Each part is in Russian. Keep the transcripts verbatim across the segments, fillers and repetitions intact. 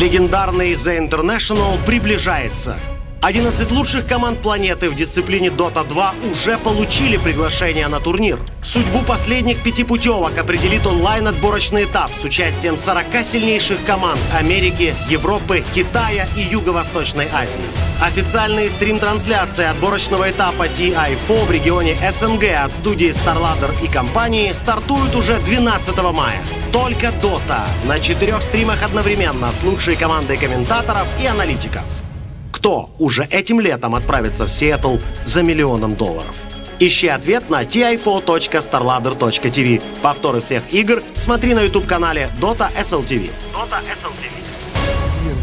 Легендарный The International приближается. одиннадцать лучших команд планеты в дисциплине Дота два уже получили приглашение на турнир. Судьбу последних пяти путевок определит онлайн-отборочный этап с участием сорока сильнейших команд Америки, Европы, Китая и Юго-Восточной Азии. Официальные стрим-трансляции отборочного этапа ти ай эф о в регионе эс эн гэ от студии StarLadder и компании стартуют уже двенадцатого мая. Только Dota на четырех стримах одновременно с лучшей командой комментаторов и аналитиков. Кто уже этим летом отправится в Сиэтл за миллионом долларов? Ищи ответ на ти ай эф о точка старладдер точка ти ви. Повторы всех игр смотри на YouTube-канале Dota эс эл ти ви. Dota эс эл ти ви.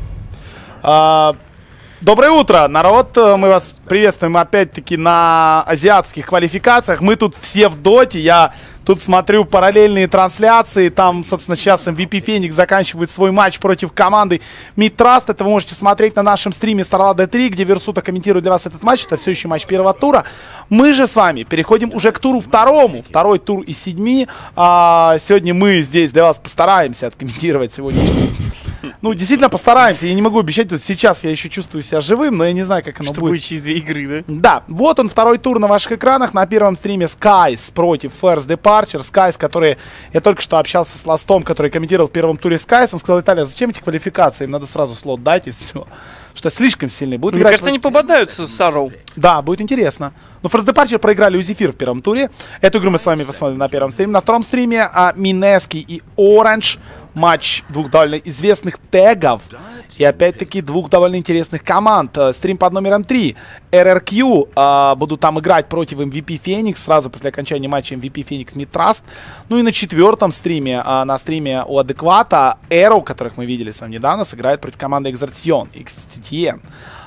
А, доброе утро, народ! Мы вас приветствуем опять-таки на азиатских квалификациях. Мы тут все в доте. Я тут смотрю параллельные трансляции. Там, собственно, сейчас эм ви пи Феникс заканчивает свой матч против команды Мидтраст. Это вы можете смотреть на нашем стриме StarLadder три, где Версута комментирует для вас этот матч. Это все еще матч первого тура. Мы же с вами переходим уже к туру второму. Второй тур из седьми. А, сегодня мы здесь для вас постараемся откомментировать сегодняшний. Ну, действительно постараемся. Я не могу обещать. Тут сейчас я еще чувствую себя живым, но я не знаю, как оно Что будет. будет через две игры, да? Да, вот он, второй тур на ваших экранах. На первом стриме Skies против First Departure. Skies, который... Я только что общался с Ластом, который комментировал в первом туре Skies. Он сказал: Виталий, а зачем эти квалификации? Им надо сразу слот дать и все. Что слишком сильный. Будет Мне играть... кажется, они пободаются с Arrow. Да, будет интересно. Но First Departure проиграли у Зефир в первом туре. Эту игру мы с вами посмотрим на первом стриме. На втором стриме а, Минески и Orange. Матч двух довольно известных тегов. И опять-таки двух довольно интересных команд. Стрим под номером три. эр эр кью э, будут там играть против эм ви пи Феникс сразу после окончания матча эм ви пи Феникс Мидтраст. Ну и на четвертом стриме, э, на стриме у Адеквата, Arrow, которых мы видели с вами недавно, сыграет против команды Exertion, икс ти ти эн.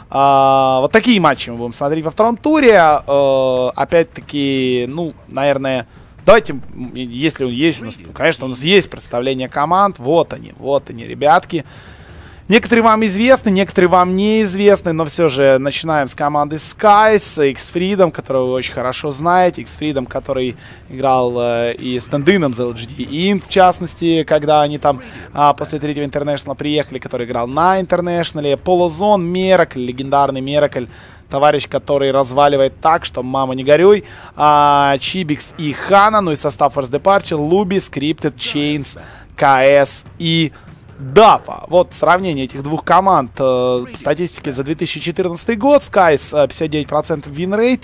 Uh, вот такие матчи мы будем смотреть во втором туре. Uh, опять-таки, ну, наверное, давайте, если он есть у нас, ну, конечно, у нас есть представление команд. Вот они, вот они, ребятки. Некоторые вам известны, некоторые вам неизвестны, но все же начинаем с команды Skies, X-Freedom, которую вы очень хорошо знаете. X-Freedom, который играл э, и с Тендином за эл джи ди Int, в частности, когда они там а, после третьего Интернешнла приехали, который играл на Интернешнале. Полозон, Меракль, легендарный Меракль, товарищ, который разваливает так, что мама не горюй. А, Чибикс и Хана, ну и состав First Departure, Луби, Scripted, Chains, кей эс и Дафа. Вот сравнение этих двух команд э, по статистике за две тысячи четырнадцатый год. Skies э, пятьдесят девять процентов вин-рейт,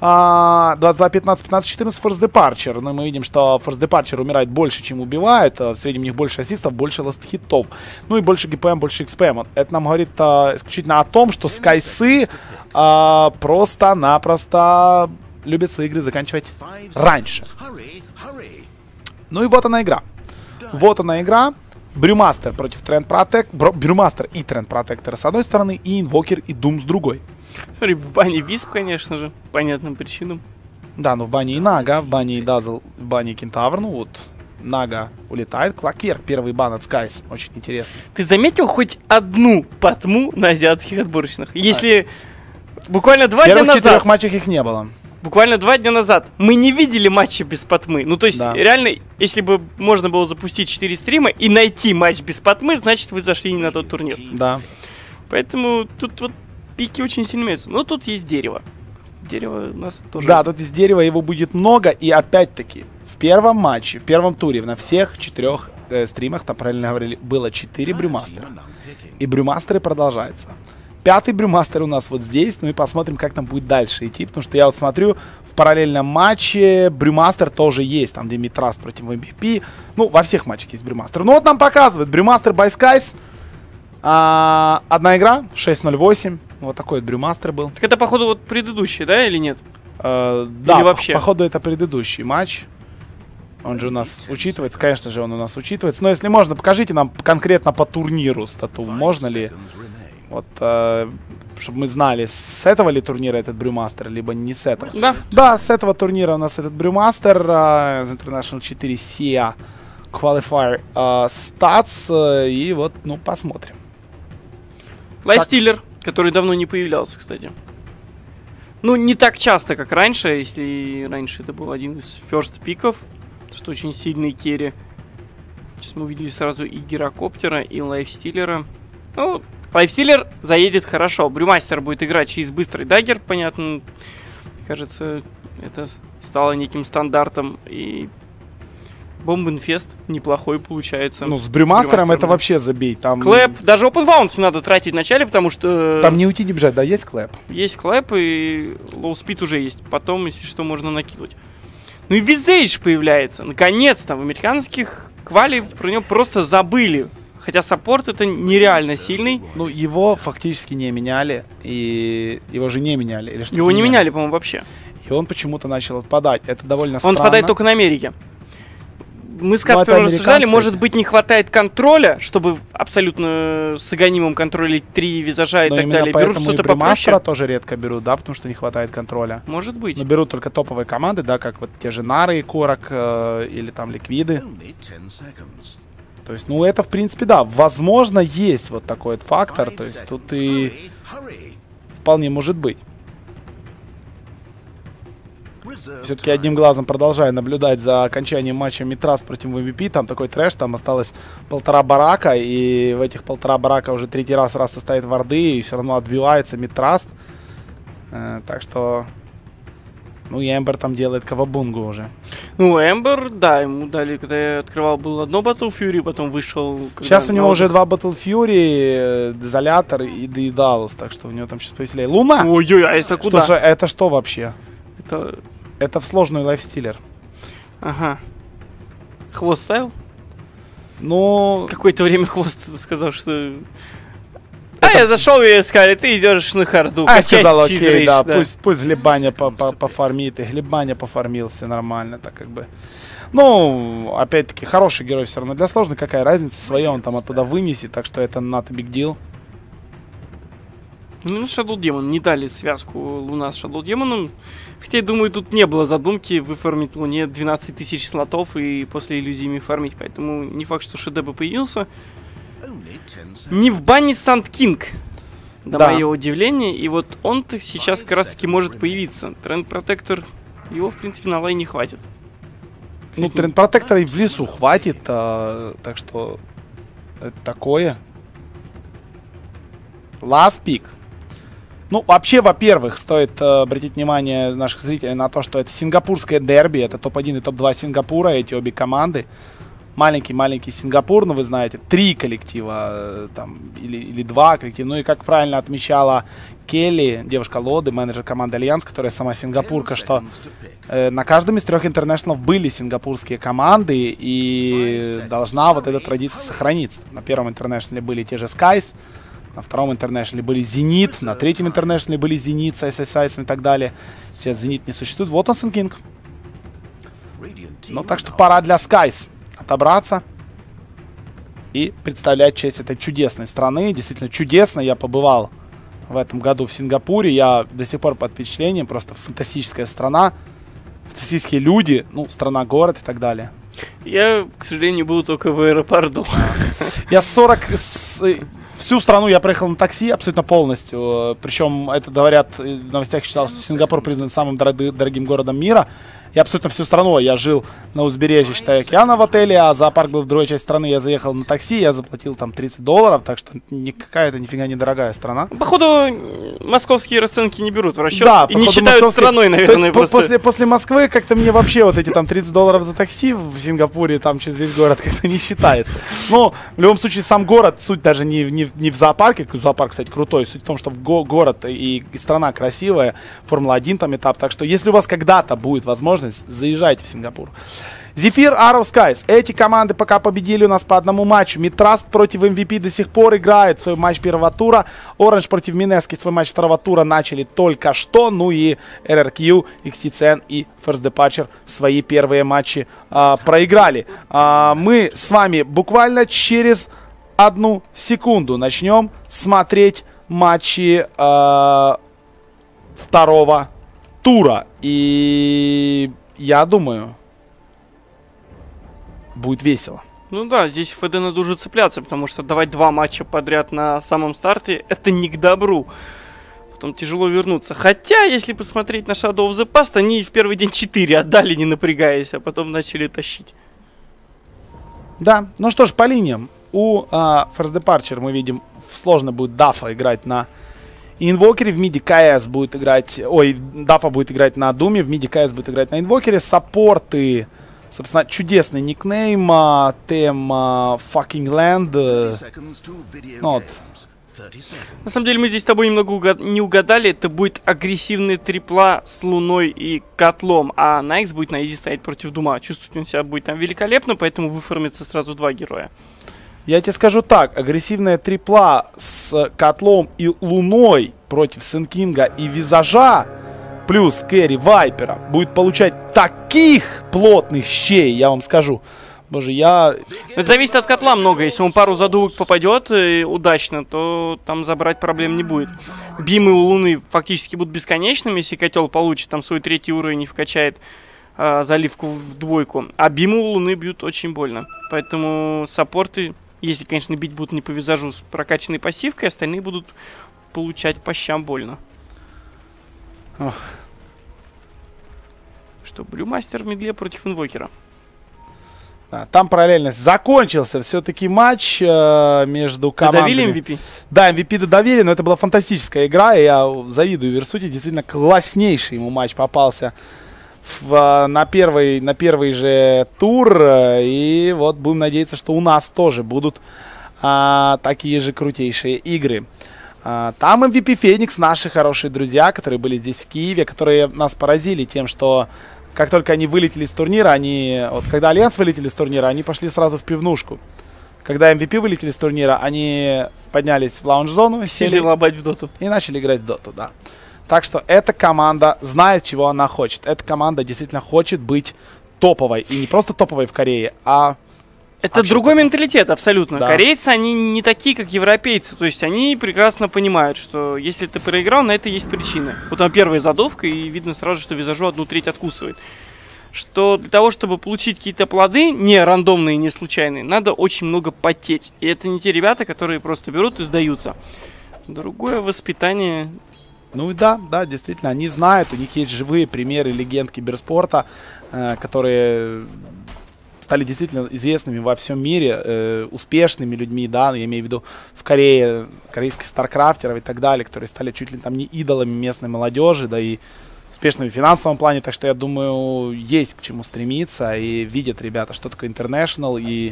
э, двадцать два пятнадцать пятнадцать четырнадцать First Departure. Но мы видим, что First Departure умирает больше, чем убивает. Э, в среднем у них больше ассистов, больше ласт-хитов. Ну и больше ГПМ, больше икс-пи-эм. Это нам говорит э, исключительно о том, что Skys'ы э, просто-напросто любят свои игры заканчивать раньше. Ну и вот она игра. Вот она игра. Брюмастер против Тренд Протект. Брюмастер и Тренд Протектор с одной стороны, и Инвокер и Дум с другой. Смотри, в бане Висп, конечно же, по понятным причинам. Да, ну в бане и Нага, в бане и Дазл, в бане и Кентавр. Ну вот, Нага улетает. Клакверк, первый бан от Skies. Очень интересно. Ты заметил хоть одну потму на азиатских отборочных? Если а. буквально два дня назад... В первых четырех матчах их не было. Буквально два дня назад мы не видели матча без потмы. Ну, то есть, да. реально, если бы можно было запустить четыре стрима и найти матч без потмы, значит, вы зашли не на тот турнир. Да. Поэтому тут вот пики очень сильно меняются. Но тут есть дерево. Дерево у нас тоже... Да, тут из дерева его будет много. И опять-таки, в первом матче, в первом туре, на всех четырех э, стримах, там правильно говорили, было четыре брюмастера. И брюмастеры продолжаются. Пятый брюмастер у нас вот здесь. Ну и посмотрим, как там будет дальше идти. Потому что я вот смотрю, в параллельном матче брюмастер тоже есть. Там, где Мидтраст против эм ви пи. Ну, во всех матчах есть брюмастер. Ну вот нам показывают. Брюмастер by Skies. А, одна игра. шесть ноль восемь. Вот такой вот брюмастер был. Так это, походу, вот предыдущий, да, или нет? А, да, или вообще? По, походу, это предыдущий матч. Он же у нас учитывается. Конечно же, он у нас учитывается. Но если можно, покажите нам конкретно по турниру стату. Можно ли... Вот, э, чтобы мы знали, с этого ли турнира этот брюмастер, либо не с этого. Да. Да, с этого турнира у нас этот брюмастер. Э, из International четыре Сиа Qualifier э, Stats. Э, и вот, ну, посмотрим. Лайфстиллер, который давно не появлялся, кстати. Ну, не так часто, как раньше. Если раньше это был один из ферст пиков, что очень сильный керри. Сейчас мы увидели сразу и Гирокоптера, и Лайфстиллера. Ну, Лайфстиллер заедет хорошо. Брюмастер будет играть через быстрый даггер, понятно. Кажется, это стало неким стандартом. И Бомбенфест неплохой получается. Ну, с Брюмастером это вообще забей. Там... Клэп. Даже Open Bounce надо тратить в начале, потому что... Там не уйти, не бежать, да, есть клэп? Есть клэп, и лоу спид уже есть. Потом, если что, можно накидывать. Ну и Визейдж появляется. Наконец-то в американских квали про него просто забыли. Хотя саппорт это нереально сильный. Ну, его фактически не меняли. И его же не меняли. Или его не меняли, по-моему, вообще. И он почему-то начал отпадать. Это довольно он странно. Он отпадает только на Америке. Мы с Каспером рассуждали, может быть, не хватает контроля, чтобы абсолютно с Аганимом контролить три визажа и но так далее. Берут что-то попроще. Тоже редко берут, да, потому что не хватает контроля. Может быть. Но берут только топовые команды, да, как вот те же Нары и Корок, э, или там Ликвиды. То есть, ну, это, в принципе, да, возможно, есть вот такой вот фактор. То есть, тут и вполне может быть. Все-таки одним глазом продолжаю наблюдать за окончанием матча Митраст против эм ви пи. Там такой трэш, там осталось полтора барака. И в этих полтора барака уже третий раз Раста стоит варды. И все равно отбивается Митраст. Э, так что... Ну, и Эмбер там делает кавабунгу уже. Ну, Эмбер, да, ему дали, когда я открывал, было одно Battle Fury, потом вышел... Сейчас у него уже два Battle Fury, Дезолятор и Дейдалус, так что у него там сейчас повеселее. Луна! Ой-ой, а это куда? Что же, это что вообще? Это... Это в сложную Лайфстиллер. Ага. Хвост ставил? Ну... Какое-то время Хвост сказал, что... А это... я зашел и сказали, ты идешь на харду. А я сказал, окей, рейдж, да, да, пусть, пусть Глебаня пофармит, и Глебаня пофармил, все нормально, так как бы. Ну, опять-таки, хороший герой все равно. Для сложной какая разница, свое он там оттуда вынесет, так что это not a big deal. Ну, Shadow Demon не дали связку Луна с Shadow Demon. Хотя, я думаю, тут не было задумки выфармить Луне двенадцать тысяч слотов и после иллюзиями фармить. Поэтому не факт, что Шедеба появился. Не в бане Санд Кинг, до да. моего удивления. И вот он-то сейчас как раз-таки может появиться. Тренд Протектор, его, в принципе, на лайне хватит. Кстати, ну, Тренд Протектора и в лесу хватит, а, так что это такое. Last Pick. Ну, вообще, во-первых, стоит э, обратить внимание наших зрителей на то, что это сингапурское дерби, это топ один и топ два Сингапура, эти обе команды. Маленький-маленький Сингапур, ну, вы знаете, три коллектива, э, там, или, или два коллектива. Ну, и как правильно отмечала Келли, девушка Лоды, менеджер команды Альянс, которая сама сингапурка, что э, на каждом из трех интернешнлов были сингапурские команды, и должна вот эта традиция сохраниться. На первом интернешнле были те же Skies, на втором интернешнле были Зенит, на третьем интернешнле были Зенит с эс эс айс и так далее. Сейчас Зенит не существует. Вот он, Сэн Кинг. Ну, так что пора для Skies отобраться и представлять честь этой чудесной страны. Действительно чудесно. Я побывал в этом году в Сингапуре. Я до сих пор под впечатлением. Просто фантастическая страна. Фантастические люди. Ну, страна-город и так далее. Я, к сожалению, был только в аэропорту. Я сорок... Всю страну я проехал на такси абсолютно полностью. Причем это, говорят, в новостях читал, что Сингапур признан самым дорогим городом мира. И абсолютно всю страну. Я жил на узбережье, считаю, океана в отеле, а зоопарк был в другой части страны. Я заехал на такси, я заплатил там тридцать долларов, так что никакая это нифига не дорогая страна. Походу, московские расценки не берут в расчет, да, и не считают московские... страной, наверное. То есть, просто... после, после Москвы как-то мне вообще вот эти там тридцать долларов за такси в Сингапуре, там через весь город как-то не считается. Но в любом случае сам город, суть даже не, не, не в зоопарке, зоопарк, кстати, крутой, суть в том, что в го город и, и страна красивая, Формула один там этап, так что если у вас когда-то будет возможность, заезжайте в Сингапур. Зефир, Arrow Skies. Эти команды пока победили у нас по одному матчу. Митраст против эм ви пи до сих пор играет свой матч первого тура. Orange против Минески свой матч второго тура начали только что. Ну и эр эр кью, икс ти си эн и First Departure свои первые матчи а, проиграли. А, мы с вами буквально через одну секунду начнем смотреть матчи а, второго тура. И я думаю, будет весело. Ну да, здесь эф дэ надо уже цепляться, потому что давать два матча подряд на самом старте, это не к добру. Потом тяжело вернуться. Хотя, если посмотреть на Shadow of the Past, они в первый день четыре отдали, не напрягаясь, а потом начали тащить. Да, ну что ж, по линиям. У а, First Departure мы видим, сложно будет Дафа играть на Инвокере, в миде КС будет играть, ой, Дафа будет играть на Думе, в миде КС будет играть на Инвокере. Саппорты, собственно, чудесный никнейм, а, тем а, Fucking Land. Ну, вот. На самом деле мы здесь с тобой немного угад... не угадали. Это будет агрессивный трипла с Луной и Котлом. А Найкс будет на изи стоять против Дума. Чувствовать он себя будет там великолепно, поэтому выформится сразу два героя. Я тебе скажу так. Агрессивная трипла с Котлом и Луной против Сенкинга и Визажа плюс Кэрри Вайпера будет получать таких плотных щей, я вам скажу. Боже, я... Это зависит от котла много. Если он пару задувок попадет и удачно, то там забрать проблем не будет. Бимы у Луны фактически будут бесконечными, если котел получит там свой третий уровень и вкачает э, заливку в двойку. А бимы у Луны бьют очень больно. Поэтому саппорты, если, конечно, бить будут не по визажу с прокачанной пассивкой, остальные будут получать по щам больно. Ох. Что, Брюмастер в медле против Инвокера. Да, там параллельно закончился все-таки матч э, между командами. Додавили эм ви пи? Да, эм ви пи додавили, но это была фантастическая игра, и я завидую Версути, действительно класснейший ему матч попался в, на, первый, на первый же тур, и вот будем надеяться, что у нас тоже будут а, такие же крутейшие игры. А, там эм ви пи Феникс, наши хорошие друзья, которые были здесь в Киеве, которые нас поразили тем, что как только они вылетели с турнира, они... Вот когда Альянс вылетели с турнира, они пошли сразу в пивнушку. Когда эм ви пи вылетели с турнира, они поднялись в лаунж-зону, сели, сели лобать в доту. И начали играть в доту, да. Так что эта команда знает, чего она хочет. Эта команда действительно хочет быть топовой. И не просто топовой в Корее, а... Это другой менталитет, абсолютно. Да. Корейцы, они не такие, как европейцы. То есть они прекрасно понимают, что если ты проиграл, на это есть причины. Вот там первая задувка, и видно сразу, что визажу одну треть откусывает. Что для того, чтобы получить какие-то плоды, не рандомные, не случайные, надо очень много потеть. И это не те ребята, которые просто берут и сдаются. Другое воспитание... Ну и да, да, действительно, они знают, у них есть живые примеры легенд киберспорта, э, которые... стали действительно известными во всем мире, э, успешными людьми, да, я имею в виду в Корее, корейских старкрафтеров и так далее, которые стали чуть ли там не идолами местной молодежи, да, и успешными в финансовом плане, так что я думаю, есть к чему стремиться, и видят ребята, что такое International, и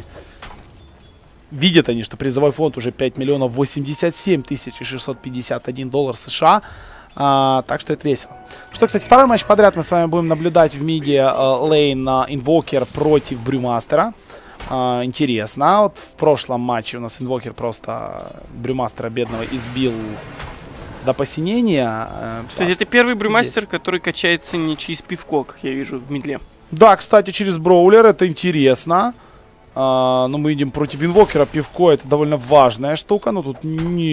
видят они, что призовой фонд уже пять миллионов восемьдесят семь тысяч шестьсот пятьдесят один доллар США. А, так что это весело. Что, кстати, второй матч подряд мы с вами будем наблюдать в миде лейн Инвокер против Брюмастера. А, интересно. Вот в прошлом матче у нас Инвокер просто Брюмастера бедного избил до посинения. Кстати, это первый Брюмастер, здесь, который качается не через пивко, как я вижу в мидле. Да, кстати, через броулер. Это интересно. А, но мы видим против Инвокера пивко. Это довольно важная штука. Но тут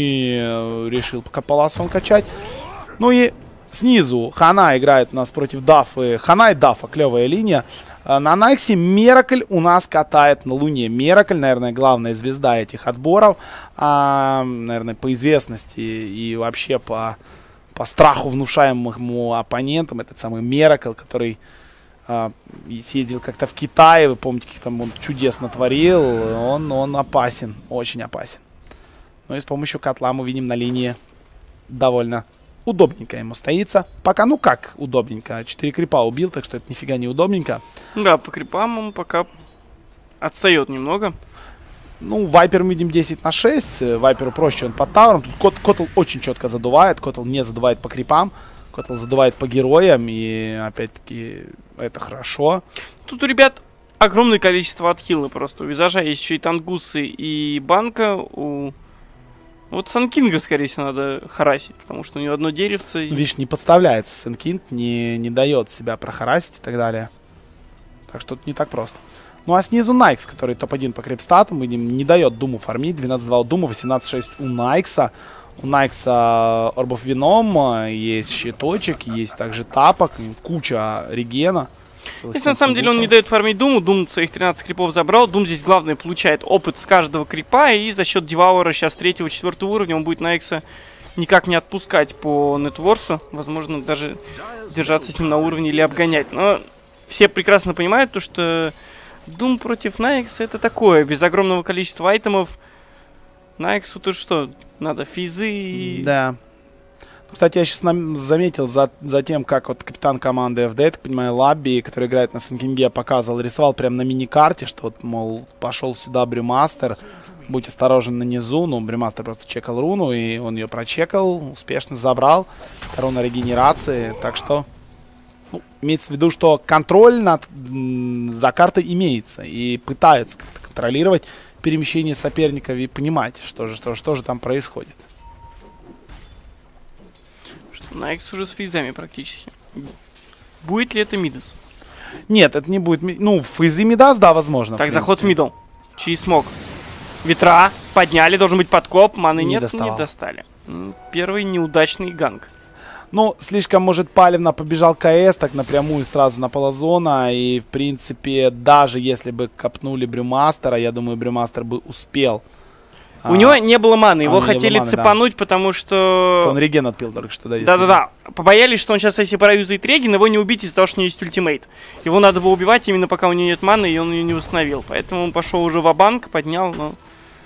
не решил пока палас он качать. Ну и снизу Хана играет у нас против Дафы. Хана и Дафа, клевая линия. На Найксе Миракль у нас катает на Луне. Миракль, наверное, главная звезда этих отборов. А, наверное, по известности и вообще по, по страху, внушаемому оппонентам. Этот самый Миракль, который а, съездил как-то в Китай. Вы помните, как там он чудесно творил. Он, он опасен, очень опасен. Ну и с помощью котла мы видим на линии довольно... удобненько ему стоится. Пока, ну как удобненько. четыре крипа убил, так что это нифига не удобненько. Да, по крипам он пока отстает немного. Ну, Вайпер мы видим десять на шесть. Вайперу проще, он под тавером. Тут Кот, Котл очень четко задувает. Котл не задувает по крипам. Котл задувает по героям. И опять-таки это хорошо. Тут у ребят огромное количество отхилы просто. У Визажа есть еще и Тангусы, и Банка. У... Вот Санкинга, скорее всего, надо харасить, потому что у него одно деревце. И... Видишь, не подставляется Санкинг, не, не дает себя прохарасить и так далее. Так что тут не так просто. Ну а снизу Найкс, который топ один по крипстатам, видим, не дает Думу фармить. двенадцать два у Дума, восемнадцать шесть у Найкса. У Найкса Орбов Вином, есть щиточек, есть также тапок, куча регена. Если на самом деле он не дает фармить Думу, Дум своих тринадцать крипов забрал. Дум здесь главное получает опыт с каждого крипа. И за счет Девауэра сейчас третьего, четвертого уровня он будет Найкса никак не отпускать по нетворсу. Возможно, даже держаться с ним на уровне или обгонять. Но все прекрасно понимают, то, что Doom против Найкса это такое, без огромного количества айтемов. Найксу тут что, надо физы и... Да. Кстати, я сейчас заметил за, за тем, как вот капитан команды эф ди, я так понимаю, Лабби, который играет на Санкинге, показывал, рисовал прямо на мини-карте, что вот, мол, пошел сюда Брюмастер, будь осторожен на низу. Ну, Брюмастер просто чекал руну, и он ее прочекал, успешно забрал. Руна регенерации, так что... Ну, имеется в виду, что контроль над, за картой имеется, и пытается как-то контролировать перемещение соперников и понимать, что же, что, что же там происходит. Найкс уже с фейзами практически. Будет ли это Мидас? Нет, это не будет... Ну, фейзы Мидас, да, возможно. Так, заход в мидл. Через смог. Ветра подняли, должен быть подкоп. Маны Не нет, доставал. не достали. Первый неудачный ганг. Ну, слишком, может, палевно побежал КС, так напрямую сразу на полозона. И, в принципе, даже если бы копнули Брюмастера, я думаю, Брюмастер бы успел. У а, него не было маны, его а, хотели маны, цепануть, да. потому что... Он реген отпил только что, да. Да-да-да. Побоялись, что он сейчас, если проюзает реген, его не убить из-за того, что у него есть ультимейт. Его надо было убивать именно пока у него нет маны, и он ее не восстановил. Поэтому он пошел уже ва-банк, поднял, но...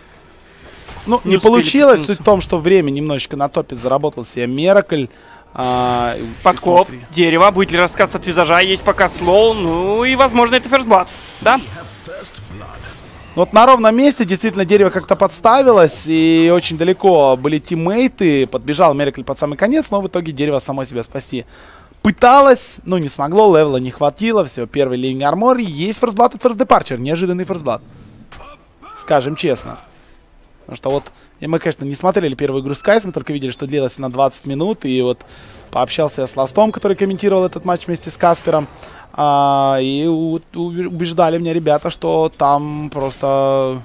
Ну, не, не получилось. Суть в том, что время немножечко на топе заработал себе Миракль. А, подкоп, дерево, будет ли рассказ от визажа, есть пока слоу, ну и, возможно, это ферстблад, да? Вот на ровном месте действительно дерево как-то подставилось, и очень далеко были тиммейты. Подбежал Миракль под самый конец, но в итоге дерево само себя спасти пыталось, но не смогло, левела не хватило. Все, первый ливень армор, есть ферстблад от First Departure, неожиданный ферстблад. Скажем честно. Потому что вот, и мы, конечно, не смотрели первую игру Скайс, мы только видели, что длилось на двадцать минут, и вот пообщался я с Ластом, который комментировал этот матч вместе с Каспером, а, и у, убеждали меня ребята, что там просто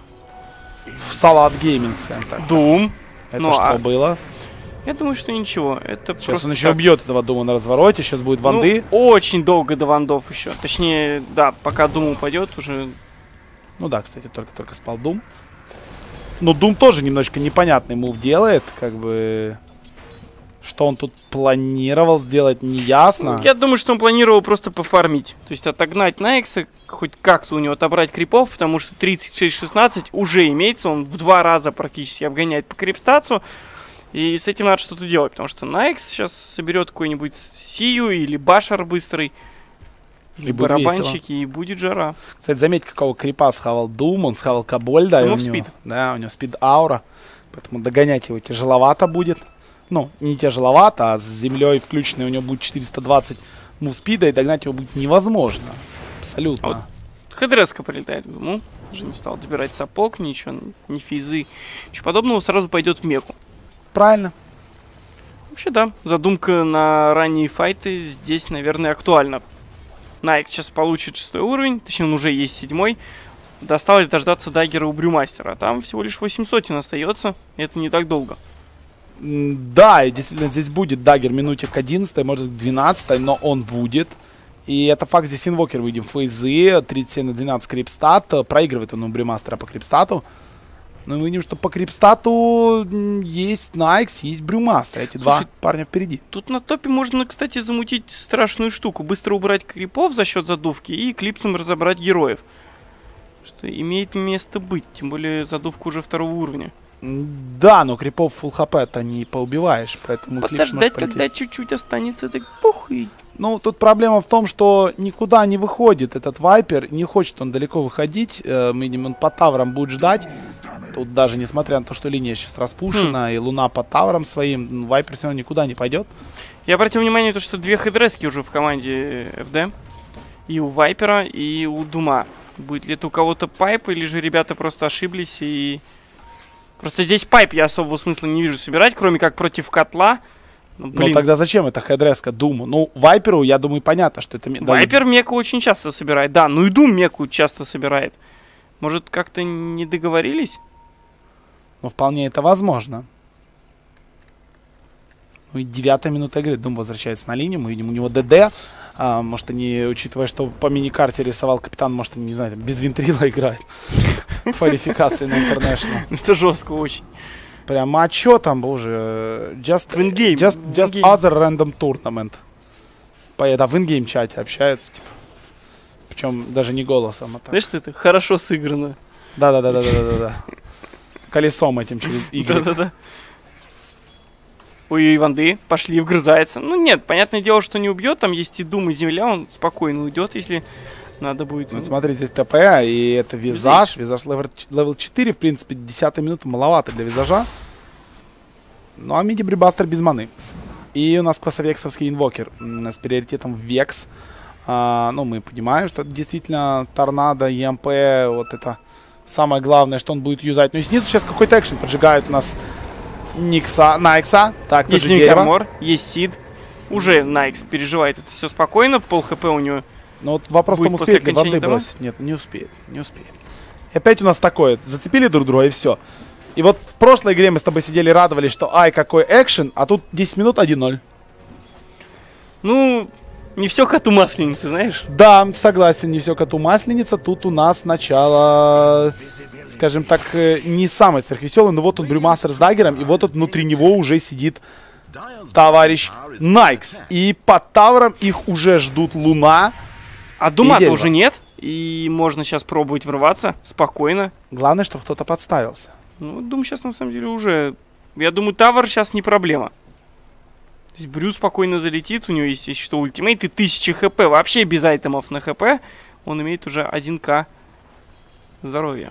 в салат гейминг, скажем так. Doom. Это ну, что а... было? Я думаю, что ничего. Это сейчас он еще так. убьет этого Дума на развороте, сейчас будет ванды. Ну, очень долго до вандов еще. Точнее, да, пока Дум упадет уже. Ну да, кстати, только-только спал Дум. Но Doom тоже немножечко непонятный мув делает, как бы, что он тут планировал сделать, не ясно. Я думаю, что он планировал просто пофармить, то есть отогнать Найкса, хоть как-то у него отобрать крипов, потому что тридцать шесть шестнадцать уже имеется, он в два раза практически обгоняет по крипстацу, и с этим надо что-то делать, потому что Найкс сейчас соберет какой-нибудь Сию или Башар быстрый, и барабанщики, и будет жара. Кстати, заметь, какого крипа схавал Doom, он схавал Кобольда. Ему у в него, спид. Да, у него спид аура, поэтому догонять его тяжеловато будет. Ну, не тяжеловато, а с землей включенной у него будет четыреста двадцать мув спида, и догнать его будет невозможно. Абсолютно. Вот Хедреска прилетает к Думу, даже не стал добирать сапог, ничего, ни физы, ничего подобного, сразу пойдет в меку. Правильно. Вообще, да, задумка на ранние файты здесь, наверное, актуальна. Найк сейчас получит шестой уровень, точнее он уже есть седьмой. Досталось дождаться даггера у Брюмастера. Там всего лишь восемь сотен остается, и это не так долго. Да, и действительно здесь будет даггер минуте к одиннадцатой, может к двенадцатой, но он будет. И это факт, здесь инвокер выйдем фейзы, тридцать семь на двенадцать крипстат, проигрывает он у Брюмастера по крипстату. Но мы видим, что по крипстату есть Найкс, есть Брюмастер. Эти Слушай, два парня впереди. Тут на топе можно, кстати, замутить страшную штуку. Быстро убрать крипов за счет задувки и клипсом разобрать героев. Что имеет место быть. Тем более задувка уже второго уровня. Да, но крипов фулл хп-то не поубиваешь. Поэтому подождать, когда чуть-чуть останется, так пух и... Ну, тут проблема в том, что никуда не выходит этот Вайпер. Не хочет он далеко выходить. Э, мы видим, он по таврам будет ждать. Тут даже несмотря на то, что линия сейчас распушена, хм. и Луна под тавром своим, Вайпер все равно никуда не пойдет. Я обратил внимание, то, что две хедрески уже в команде эф ди. И у Вайпера, и у Дума. Будет ли это у кого-то пайп, или же ребята просто ошиблись и... Просто здесь пайп я особого смысла не вижу собирать, кроме как против котла. Ну, блин. Ну тогда зачем это хедреска Думу? Ну, Вайперу, я думаю, понятно, что это... Вайпер меку очень часто собирает, да. Ну и Дум меку часто собирает. Может, как-то не договорились? Ну, вполне это возможно. Ну и девятая минута игры. Дум возвращается на линию. Мы видим, у него ДД. А, может, они, учитывая, что по мини-карте рисовал капитан, может, они, не знаю, без винтрила играет. Квалификации на International. Это жестко очень. Прямо, а чё там, боже? Just, in-game. Just, just other random tournament. Да, в ингейм чате общаются, типа. Причем даже не голосом, а так. Знаешь, что это хорошо сыграно. Да-да-да-да-да-да-да. Колесом этим через игры. Да-да-да. Ой, Ванды, пошли, вгрызается. Ну нет, понятное дело, что не убьет. Там есть и Дум, и Земля, он спокойно уйдет, если надо будет. Ну, смотри, здесь ТП, и это визаж. Визаж левел четыре, в принципе, десятая минута маловато для визажа. Ну, а миди Брибастер без маны. И у нас квасовексовский инвокер с приоритетом в Векс. А, ну, мы понимаем, что это действительно торнадо, ЕМП, вот это самое главное, что он будет юзать. Ну и снизу сейчас какой-то экшен поджигают у нас Никса, Найкса. Так, есть Никармор, есть Сид. Уже Найкс переживает это все спокойно, пол хп у него. Ну вот вопрос в том, успеет ли Ванды бросить. Нет, не успеет, не успеет. И опять у нас такое, зацепили друг друга и все. И вот в прошлой игре мы с тобой сидели, радовались, что ай, какой экшен, а тут десять минут один ноль. Ну, не все коту масленица, знаешь? Да, согласен, не все коту масленица. Тут у нас начало, скажем так, не самый сверхвеселый, но вот он Брюмастер с даггером, и вот тут внутри него уже сидит товарищ Найкс. И под тавером их уже ждут Луна. А Дума-то уже нет, и можно сейчас пробовать врываться спокойно. Главное, чтобы кто-то подставился. Ну, Дум сейчас на самом деле уже... Я думаю, тавер сейчас не проблема. То есть Брю спокойно залетит, у него есть, если что, ультимейт и тысяча хп. Вообще без айтемов на хп. Он имеет уже один ка здоровья.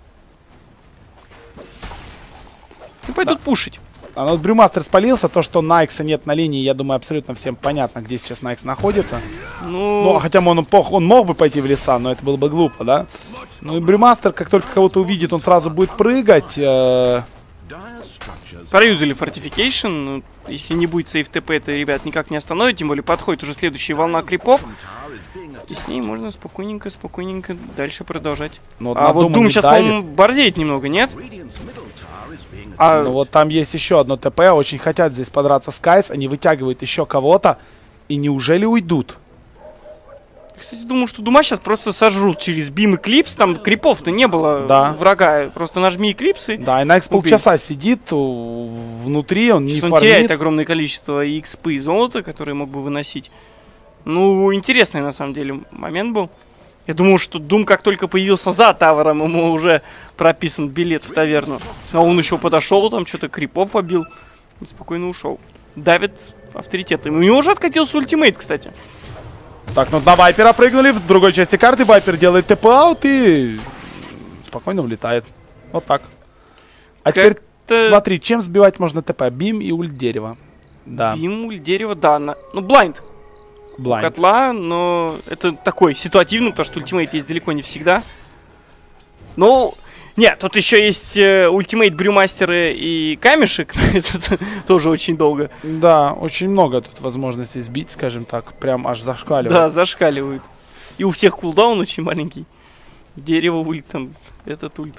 И пойдут да. пушить. А ну вот Брюмастер спалился, то, что Найкса нет на линии, я думаю, абсолютно всем понятно, где сейчас Найкс находится. Ну, ну хотя он, он мог бы пойти в леса, но это было бы глупо, да? Ну и Брюмастер, как только кого-то увидит, он сразу будет прыгать. Э Проюзали фортификейшн. Ну, если не будет сейф ТП, это, ребят, никак не остановит. Тем более подходит уже следующая волна крипов. И с ней можно спокойненько, спокойненько дальше продолжать. Ну, а вот Дум сейчас, по-моему, борзеет немного, нет? А... Ну вот там есть еще одно ТП. Очень хотят здесь подраться с Кайс. Они вытягивают еще кого-то. И неужели уйдут? Кстати, думаю, что Дума сейчас просто сожрут через бим и клипс. Там крипов-то не было да. врага. Просто нажми клипсы. Да, и Найкс полчаса сидит внутри, он сейчас не он фармит. теряет огромное количество экспы и золота, которые мог бы выносить. Ну, интересный на самом деле момент был. Я думал, что Дум как только появился за тавером, ему уже прописан билет в таверну. А он еще подошел, там что-то крипов обил и спокойно ушел. Давит авторитетом. У него уже откатился ультимейт, кстати. Так, ну на Вайпера прыгнули. В другой части карты Вайпер делает ТП-аут и спокойно улетает. Вот так. А теперь смотри, чем сбивать можно ТП? Бим и ульт дерева. Да. Бим, ульт дерева, да. На... Ну, блайнд. Blind. Котла, но это такой ситуативный, потому что ультимейт есть далеко не всегда. Ну, нет, тут еще есть э, ультимейт Брюмастера и камешек. Это тоже очень долго. Да, очень много тут возможностей сбить, скажем так. Прям аж зашкаливает. Да, зашкаливает. И у всех кулдаун очень маленький. Дерево ульт там, этот ульт.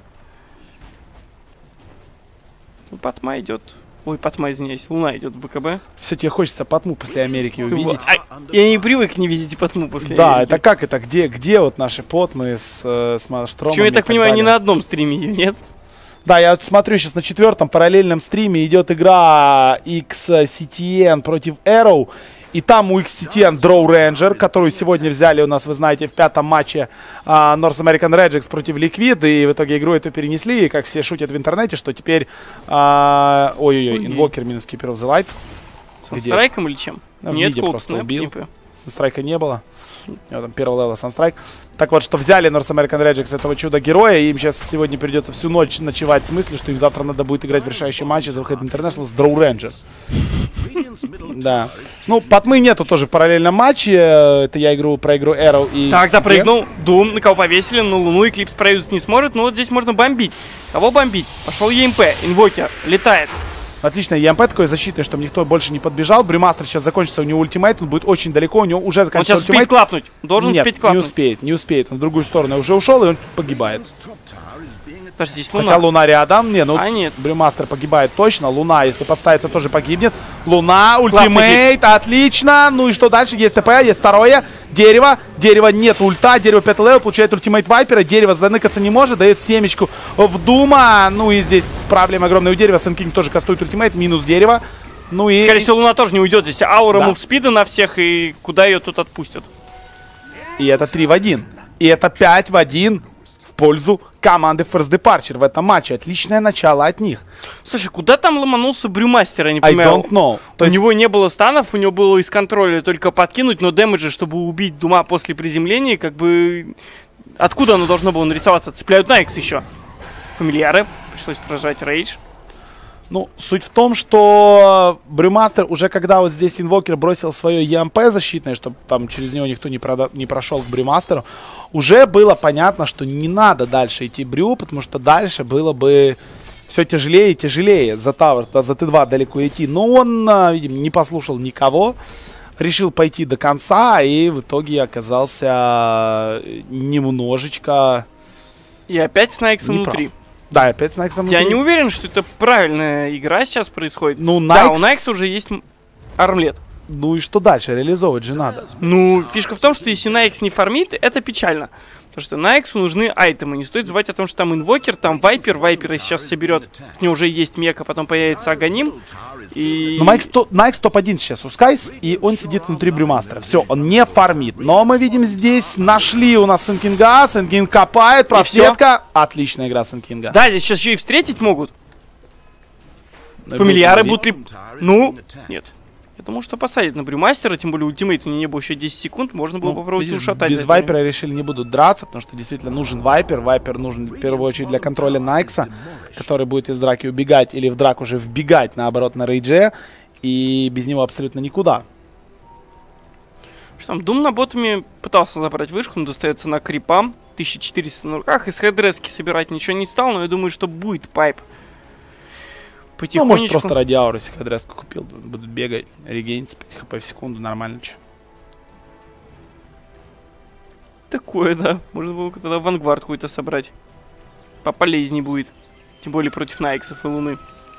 Ну, Патма идет. Ой, Патма, извиняюсь, Луна идет в БКБ. Все, тебе хочется Патму после Америки увидеть. А, я не привык не видеть Патму после да, Америки. Да, это как это? Где, где вот наши Патмы с, с Маэлстромом? Почему, я так понимаю, далее? Не на одном стриме, нет? Да, я вот смотрю сейчас на четвертом параллельном стриме идет игра икс си ти эн против Arrow. И там у икс си ти эн Draw Ranger, которую сегодня взяли у нас, вы знаете, в пятом матче uh, North American Regex против Liquid. И в итоге игру эту перенесли. И как все шутят в интернете, что теперь... Uh, Ой-ой-ой, инвокер минус Keeper of the Light. Со страйком или чем? Ну, нет, просто убил. Санстрайка не было. У него там первого левела Санстрайк. Так вот, что взяли North American Regex этого чудо-героя. И им сейчас сегодня придется всю ночь ночевать в смысле, что им завтра надо будет играть в решающий матч за выход International с Draw Ranger. Да. Ну, Патмы нету тоже в параллельном матче. Это я игру про игру Arrow и... Так, запрыгнул. Дум, на кого повесили, но Луну Эклипс проюзать не сможет. Но вот здесь можно бомбить. Кого бомбить? Пошел ЕМП, инвокер, летает. Отлично, ЕМП такой защитный, чтобы никто больше не подбежал. Брюмастер сейчас закончится, у него ультимейт, он будет очень далеко, у него уже заканчивается ультимейт. Он сейчас ультимейт. успеет клапнуть, должен Нет, успеть клапнуть. не успеет, не успеет, он в другую сторону уже ушел, и он погибает. Подожди, здесь Луна. Хотя Луна рядом, не, ну а, нет. Брюмастер погибает точно, Луна, если подставится, тоже погибнет. Луна, ультимейт, отлично, ну и что дальше? Есть ТП, есть второе, дерево, дерево нет ульта, дерево пятый левел, получает ультимейт Вайпера, дерево заныкаться не может, дает семечку в Дума, ну и здесь проблема огромная у дерева, Сенкинг тоже кастует ультимейт, минус дерево. Ну и... Скорее всего, Луна тоже не уйдет здесь, аура да. мувспида на всех, и куда ее тут отпустят? И это три в один. И это пять в один в пользу команды First Departure в этом матче. Отличное начало от них. Слушай, куда там ломанулся Брюмастер, я не I понимаю. don't know. То у есть... него не было станов, у него было из контроля только подкинуть, но дэмэджа, чтобы убить Дума после приземления, как бы... Откуда оно должно было нарисоваться? Цепляют Найкс еще. Фамильяры. Пришлось прожать рейдж. Ну, суть в том, что Брюмастер уже когда вот здесь инвокер бросил свое и эм пэ защитное, чтобы там через него никто не, прода не прошел к Брюмастеру, уже было понятно, что не надо дальше идти Брю, потому что дальше было бы все тяжелее и тяжелее за Тавр, за тэ два далеко идти. Но он, видимо, не послушал никого, решил пойти до конца и в итоге оказался немножечко... И опять с Найксом внутри. Да, опять с Найксом Я внутри. не уверен, что это правильная игра сейчас происходит. Ну, Да, Найкс... у Найкса уже есть армлет. Ну и что дальше? Реализовывать же надо. Ну, фишка в том, что если Найкс не фармит, это печально. Потому что Найксу нужны айтемы. Не стоит забывать о том, что там инвокер, там вайпер. Вайпера сейчас соберет. У него уже есть мека, потом появится Аганим. И... Но Найкс топ один сейчас у Скайс, и он сидит внутри Брюмастера. Все, он не фармит. Но мы видим здесь, нашли у нас Сенкинга. Сенкинг копает, просветка. Отличная игра Сенкинга. Да, здесь сейчас еще и встретить могут. Фамильяры будут ли... Ну, нет. Я думал, что посадят на Брюмастера, тем более ультимейт у него не было еще десять секунд, можно было ну, попробовать видишь, ушатать. Без Вайпера решили не будут драться, потому что действительно нужен Вайпер. Вайпер нужен в первую очередь для контроля Найкса, который будет из драки убегать или в драку уже вбегать, наоборот, на рейдже. И без него абсолютно никуда. Что там, Дум на ботами пытался забрать вышку, но достается на крипам. тысяча четыреста на руках, из хедрески собирать ничего не стал, но я думаю, что будет пайп. Ну, может, просто ради ауры, если адреску купил, будут бегать, регениться пять хп в секунду, нормально че. Такое, да. Можно было тогда вангвард какой-то собрать. Пополезнее будет. Тем более против Найксов и Луны.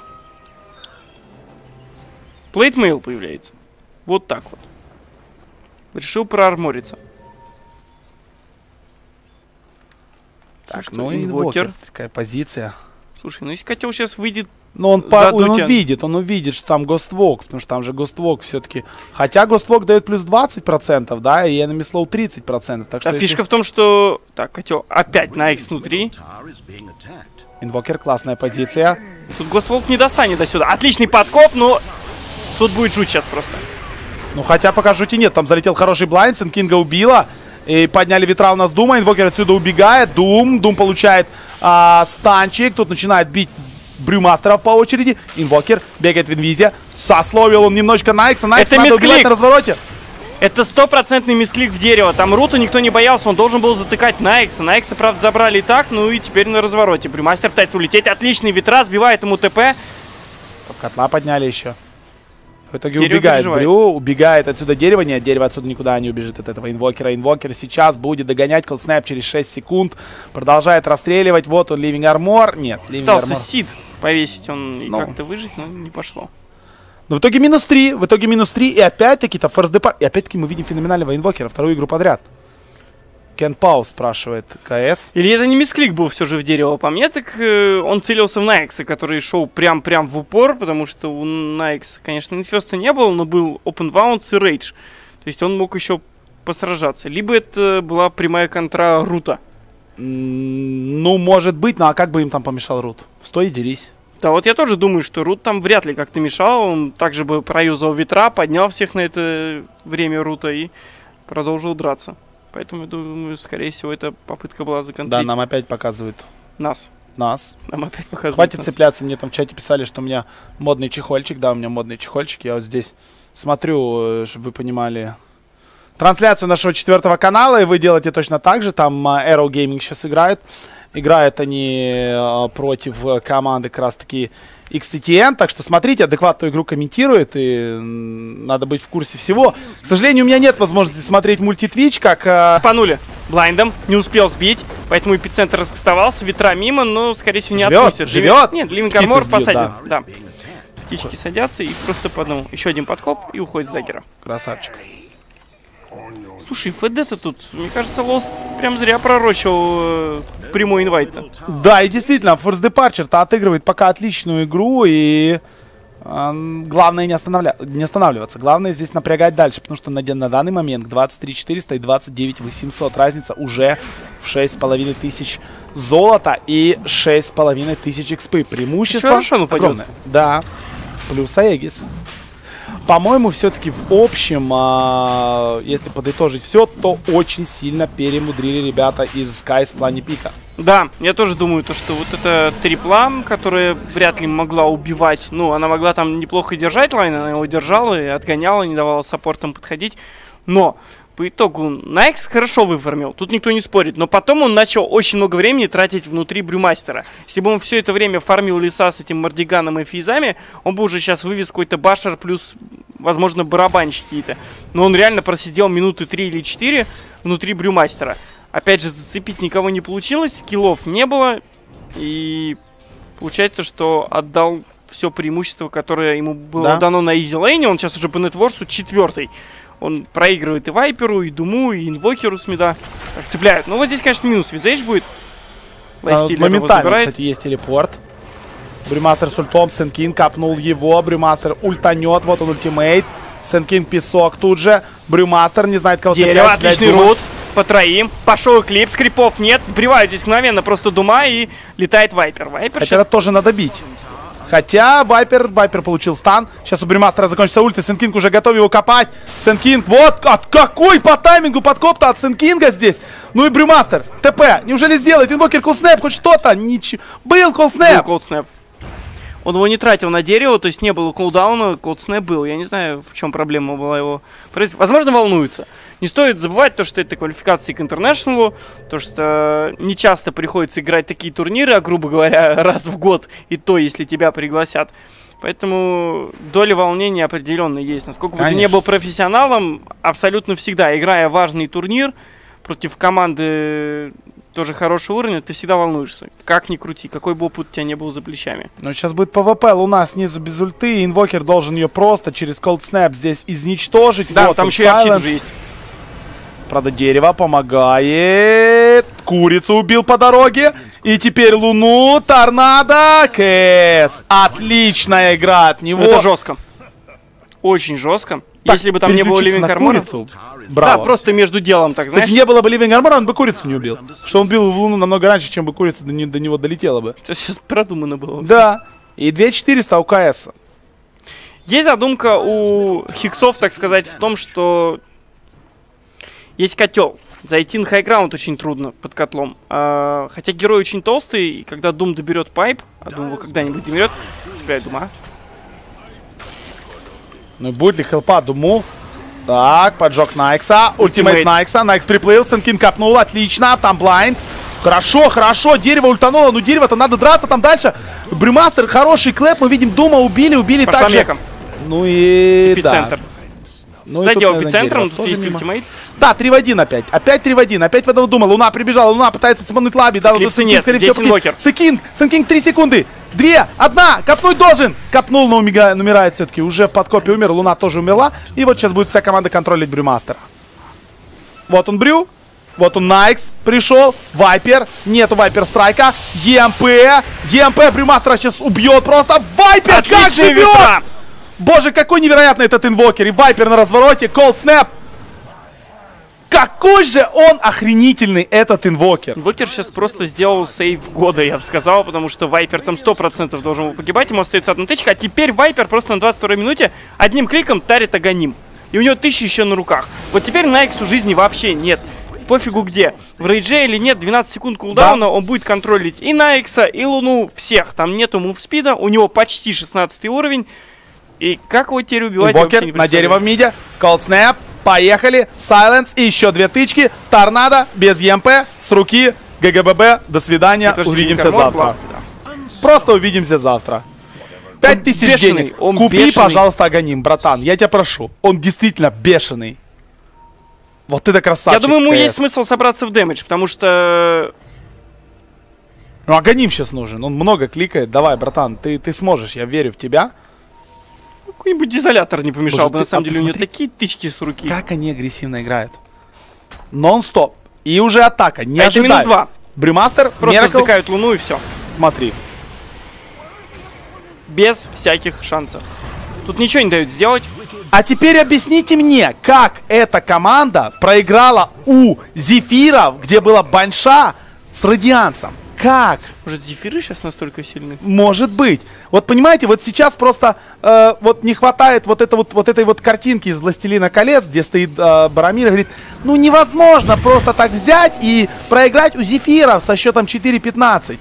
Плейтмейл появляется. Вот так вот. Решил проармориться. Так, ну и инвокер. Такая позиция. Слушай, ну если Котел сейчас выйдет... Но он, по, он увидит, он увидит, что там Ghostwalk, потому что там же Ghostwalk все-таки... Хотя Ghostwalk дает плюс двадцать процентов, да, и Enemy Slow тридцать процентов. Так что а если... фишка в том, что... Так, Котел опять на X внутри. Инвокер, классная позиция. Тут Ghostwalk не достанет до сюда. Отличный подкоп, но... Тут будет жуть сейчас просто. Ну, хотя пока жути нет. Там залетел хороший блайнд, Сенкинга убила. И подняли ветра у нас Дума. Инвокер отсюда убегает. Дум. Дум получает а, станчик. Тут начинает бить Брюмастеров по очереди. Инвокер бегает в инвизе. Сословил он немножечко Найкса. Найкса надо убивать на развороте. Это стопроцентный мисклик в дерево. Там Рута никто не боялся. Он должен был затыкать Найкса. Найкса, правда, забрали и так. Ну и теперь на развороте. Брюмастер пытается улететь. Отличный ветра. Сбивает ему ТП. Котла подняли еще. В итоге дерево убегает переживает. Брю, убегает отсюда дерево. Нет, дерево отсюда никуда не убежит от этого инвокера. Инвокер сейчас будет догонять колдснайп через шесть секунд. Продолжает расстреливать. Вот он, Ливинг Армор. Нет, Ливинг Армор. Пытался Сид повесить он и ну. как-то выжить, но не пошло. Но в итоге минус три. В итоге минус три. И опять-таки-то First Departure. И опять-таки мы видим феноменального инвокера. Вторую игру подряд. Кен Пау спрашивает КС. Или это не мисклик был все же в дерево? По мне, так э, он целился в Найкса, который шел прям-прям в упор, потому что у Найкса, конечно, инфеста не было, но был Open Wounds и Rage. То есть он мог еще посражаться. Либо это была прямая контра Рута. Mm, ну, может быть, ну а как бы им там помешал Рут? Стой и дерись. Да, вот я тоже думаю, что Рут там вряд ли как-то мешал. Он также бы проюзал ветра, поднял всех на это время Рута и продолжил драться. Поэтому, я думаю, скорее всего, это попытка была законтрить. Да, нам опять показывают. Нас. Нас. Нам опять показывают Хватит нас. цепляться. Мне там в чате писали, что у меня модный чехольчик. Да, у меня модный чехольчик. Я вот здесь смотрю, чтобы вы понимали, трансляцию нашего четвертого канала. И вы делаете точно так же. Там Arrow Gaming сейчас играют. Играют они э, против команды как раз таки икс ти ти эн. Так что смотрите, адекватную игру комментирует. И надо быть в курсе всего. К сожалению, у меня нет возможности смотреть мультитвич, как... Э... Панули блайндом, не успел сбить. Поэтому эпицентр раскастовался. Ветра мимо, но, скорее всего, не живет, отпустят. Живет, Нет, Ливинг Армор посадит. Да. Да. Птички садятся и просто по одному. Еще один подкоп и уходит с даггера. Красавчик. Слушай, ФД-то тут, мне кажется, Лост прям зря пророчил э, прямой инвайт-то. Да, и действительно, First Departure-то отыгрывает пока отличную игру, и Главное не, останавля... не останавливаться. Главное здесь напрягать дальше, потому что на, на данный момент двадцать три четыреста и двадцать девять восемьсот. Разница уже в шесть с половиной тысяч золота и шесть с половиной тысяч экспы. Преимущество огромное. Да. Плюс Аегис. По-моему, все-таки в общем, а, если подытожить все, то очень сильно перемудрили ребята из Skies в плане пика. Да, я тоже думаю, то, что вот эта трипла, которая вряд ли могла убивать, ну, она могла там неплохо держать лайн, она его держала и отгоняла, не давала саппортам подходить, но по итогу Найкс хорошо выформил, тут никто не спорит, но потом он начал очень много времени тратить внутри Брюмастера. Если бы он все это время фармил леса с этим Мардиганом и Фейзами, он бы уже сейчас вывез какой-то башер плюс, возможно, барабанщики какие-то. Но он реально просидел минуты три или четыре внутри Брюмастера. Опять же, зацепить никого не получилось, киллов не было, и получается, что отдал все преимущество, которое ему было да. дано на изилейне. Он сейчас уже по нетворсу четвертый. Он проигрывает и Вайперу, и Думу, и Инвокеру с мида. Так, цепляют. Ну вот здесь, конечно, минус. Визейдж будет. А, моментально, кстати, есть телепорт. Брюмастер с ультом. Сенкинг капнул его. Брюмастер ультанет. Вот он ультимейт. Сенкинг песок тут же. Брюмастер не знает, кого цеплять. Дерево, отличный рут. По троим. Пошел эклипс. Скрипов нет. Сбривают здесь мгновенно просто Дума и летает Вайпер. Вайпер Хотя сейчас... тоже надо бить. Хотя Вайпер, Вайпер получил стан. Сейчас у Брюмастера закончится ульт, и Сенкинг уже готов его копать. Сенкинг, вот, от какой по таймингу подкоп-то от Сенкинга здесь. Ну и Брюмастер, ТП, неужели сделает? Инвокер колснэп, хоть что-то? Ничего. Был колснэп. Был колснэп. Он его не тратил на дерево, то есть не было кулдауна, колдснэп был. Я не знаю, в чем проблема была его. Возможно, волнуется. Не стоит забывать то, что это квалификации к интернешнлу, то, что не часто приходится играть такие турниры, а, грубо говоря, раз в год, и то, если тебя пригласят. Поэтому доля волнения определенно есть. Насколько бы ты не был профессионалом, абсолютно всегда, играя важный турнир против команды тоже хорошего уровня, ты всегда волнуешься. Как ни крути, какой бы опыт у тебя не был за плечами. Но сейчас будет ПВП, Луна снизу без ульты, Инвокер должен ее просто через колдснэп здесь изничтожить. Да, вот там еще и арчит же есть. Правда, дерево помогает. Курицу убил по дороге. И теперь Луну, торнадо, КС. Отличная игра от него. Это жестко. Очень жестко. Так, если бы там не было Ливинг Армора. Да, просто между делом, так, знаешь. Кстати, не было бы Ливинг Армора, он бы курицу не убил. Что он убил Луну намного раньше, чем бы курица до, не, до него долетела бы. Это сейчас продумано было. Да. И две тысячи четыреста у КС. Есть задумка у Хиксов, так сказать, в том, что есть котел. Зайти на хайграунд очень трудно под котлом. А, хотя герой очень толстый, и когда Дум доберет пайп, а Дум его когда-нибудь доберет, цепляет Дума. Ну и будет ли хелпа Думу? Так, поджог Найкса. Ультимейт Найкса. Найкс приплыл, Сенкин капнул. Отлично. Там блайнд. Хорошо, хорошо. Дерево ультануло. Ну дерево-то надо драться там дальше. Брюмастер, хороший клэп. Мы видим, Дума убили, убили также. Ну и Эпицентр. Да. Ну, задел эпицентром, тут есть ультимейт. Да, три в один опять. Опять три в один. Опять в этого Дума. Луна прибежала. Луна пытается цепануть лаби. Да, Клипсы нет, скорее здесь всего, инвокер. Сенкинг. Сенкинг три секунды. Две, одна. Копнуть должен. Копнул, но умирает, умирает все-таки. Уже в подкопе умер. Луна тоже умерла. И вот сейчас будет вся команда контролить Брюмастера. Вот он Брю. Вот он Найкс. Пришел. Вайпер. Нету Вайпер страйка. ЕМП. ЕМП Брюмастера сейчас убьет просто. Вайпер как живет! Ветра. Боже, какой невероятный этот инвокер. И Вайпер на развороте. Cold Snap. Какой же он охренительный, этот инвокер. Инвокер сейчас просто сделал сейв года, я бы сказал, потому что Вайпер там сто процентов должен был погибать. Ему остается одна тычка, а теперь Вайпер просто на двадцать второй минуте одним кликом тарит Аганим. И у него тысяча еще на руках. Вот теперь Найксу жизни вообще нет. Пофигу где. В рейдже или нет, двенадцать секунд кулдауна, да. Он будет контролить и Найкса, и Луну, всех. Там нету мувспида, у него почти шестнадцатый уровень. И как его теперь убивать? Инвокер на дерево в миде. Cold Snap. Поехали. Сайленс. И еще две тычки. Торнадо. Без ЕМП. С руки. ГГББ. До свидания. Увидимся завтра. Классно, да. Просто увидимся завтра. Пять тысяч денег. Он Купи, бешеный. Пожалуйста, Аганим, братан. Я тебя прошу. Он действительно бешеный. Вот это красавчик. Я думаю, ему КС. Есть смысл собраться в дэмэдж, потому что... Ну, Аганим сейчас нужен. Он много кликает. Давай, братан, ты, ты сможешь. Я верю в тебя. Какой-нибудь дизолятор не помешал Боже, бы, ты, на самом а деле, у него такие тычки с руки. Как они агрессивно играют. Нон-стоп. И уже атака. Не а ожидаю. Это минус два. Брюмастер, просто Miracle. втыкают Луну и все. Смотри. Без всяких шансов. Тут ничего не дают сделать. А теперь объясните мне, как эта команда проиграла у Зефиров, где была Банша, с Радиансом. Как? Может, Зефиры сейчас настолько сильны? Может быть. Вот понимаете, вот сейчас просто э, вот не хватает вот, это вот, вот этой вот картинки из «Властелина колец», где стоит э, Барамир и говорит, ну невозможно просто так взять и проиграть у Зефиров со счетом четыре пятнадцать.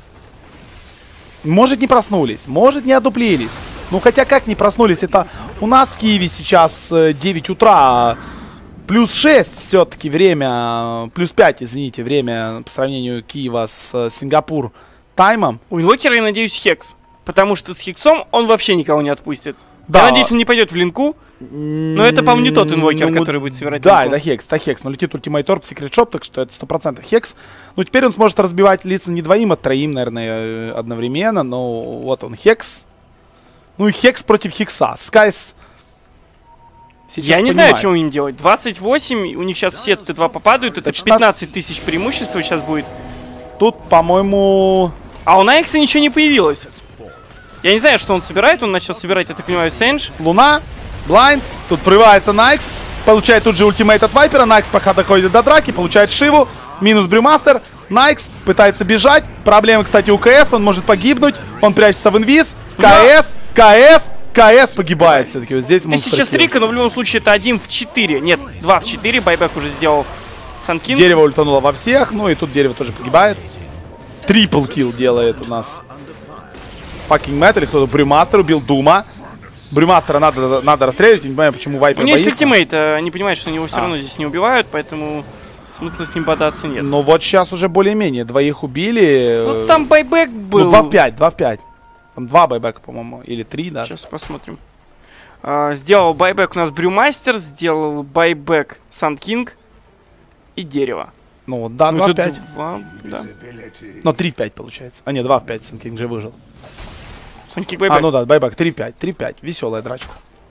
Может, не проснулись, может, не одуплились. Ну, хотя как не проснулись, это у нас в Киеве сейчас э, девять утра, плюс шесть все-таки время, плюс пять, извините, время по сравнению Киева с э, Сингапур таймом. У инвокера, я надеюсь, Хекс. Потому что с Хексом он вообще никого не отпустит. Да. Я надеюсь, он не пойдет в линку. Но это, по-моему, не тот инвокер, ну, который будет собирать да, линку. это Хекс, это Хекс. Но летит ультимейт орб в Секрет Шоп, так что это сто процентов Хекс. Ну, теперь он сможет разбивать лица не двоим, а троим, наверное, одновременно. Но вот он, Хекс. Ну и Хекс против Хекса. Скайс... Сейчас Я не понимаю. знаю, что им делать. двадцать восемь, у них сейчас все Т два попадают. Это пятнадцать тысяч преимущества сейчас будет. Тут, по-моему... А у Найкса ничего не появилось. Я не знаю, что он собирает. Он начал собирать, я так понимаю, Сэндж. Луна, Блайнд, тут врывается Найкс, получает тут же ультимейт от Вайпера, Найкс пока доходит до драки, получает Шиву, минус Брюмастер, Найкс пытается бежать, проблемы, кстати, у КС, он может погибнуть, он прячется в инвиз, КС, КС, КС погибает все-таки, вот здесь Тысяча стрика, но в любом случае это один в четыре, нет, два в четыре, байбек уже сделал Санкин. Дерево ультануло во всех, ну и тут дерево тоже погибает, трипл килл делает у нас Fucking Metal, или кто-то Брюмастер убил Дума. Брюмастера надо, надо расстреливать, не понимаю, почему Вайпер У него боится. есть ультимейт, они понимают, что его все А. равно здесь не убивают, поэтому смысла с ним бодаться нет. Ну вот сейчас уже более-менее, двоих убили. Ну там байбек был. Ну два в пять, два в пять. Там два байбека, по-моему, или три даже. Сейчас посмотрим. А, сделал байбек у нас Брюмастер, сделал байбек Санкинг и дерево. Ну да, Ну, два в это пять. два, да. Но три в пять получается. А не, два в пять, Санкинг же выжил. Санкинг байбек. А, ну да, байбек три в пять, три в пять. Веселая драчка.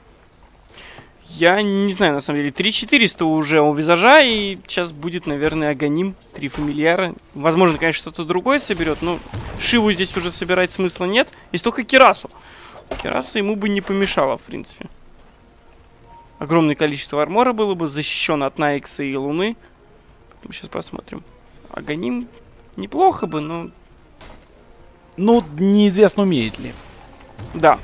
Я не знаю, на самом деле. три четыреста уже у Визажа, и сейчас будет, наверное, Аганим, три фамильяра. Возможно, конечно, что-то другое соберет, но Шиву здесь уже собирать смысла нет. Есть только Кирасу. Кираса ему бы не помешало, в принципе. Огромное количество армора было бы, защищено от Найкса и Луны. Сейчас посмотрим. Аганим неплохо бы, но... Ну, неизвестно, умеет ли. Да.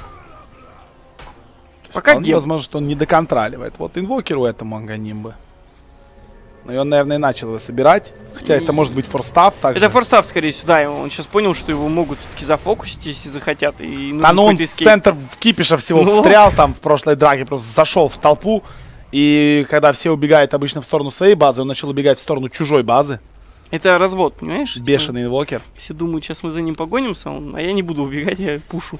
Пока Вполне гем. возможно, что он не доконтроливает. Вот инвокеру этому Аганим бы. Ну и он, наверное, и начал его собирать. Хотя это может быть форстав также. Это форстав, скорее всего, да. Он сейчас понял, что его могут все-таки зафокусить, если захотят. И Да, ну он в центр в кипиша всего Ну. встрял там в прошлой драке, просто зашел в толпу. И когда все убегают обычно в сторону своей базы, он начал убегать в сторону чужой базы. Это развод, понимаешь? Бешеный инвокер. Все думают, сейчас мы за ним погонимся, а он- а я не буду убегать, я пушу.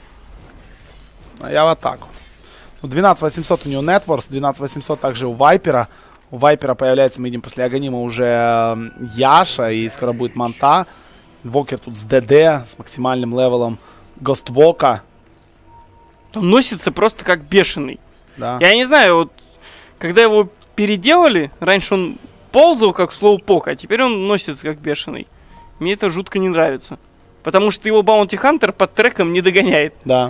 А я в атаку. Ну, двенадцать восемьсот у него Networks, двенадцать восемьсот также у Вайпера. У Вайпера появляется, мы видим, после Аганима уже э, Яша, и скоро будет Манта. Инвокер тут с ДД, с максимальным левелом Гоствока. Он носится просто как бешеный. Да. Я не знаю, вот когда его переделали, раньше он ползал как слоупок, а теперь он носится как бешеный. Мне это жутко не нравится. Потому что его Баунти Хантер под треком не догоняет. Да.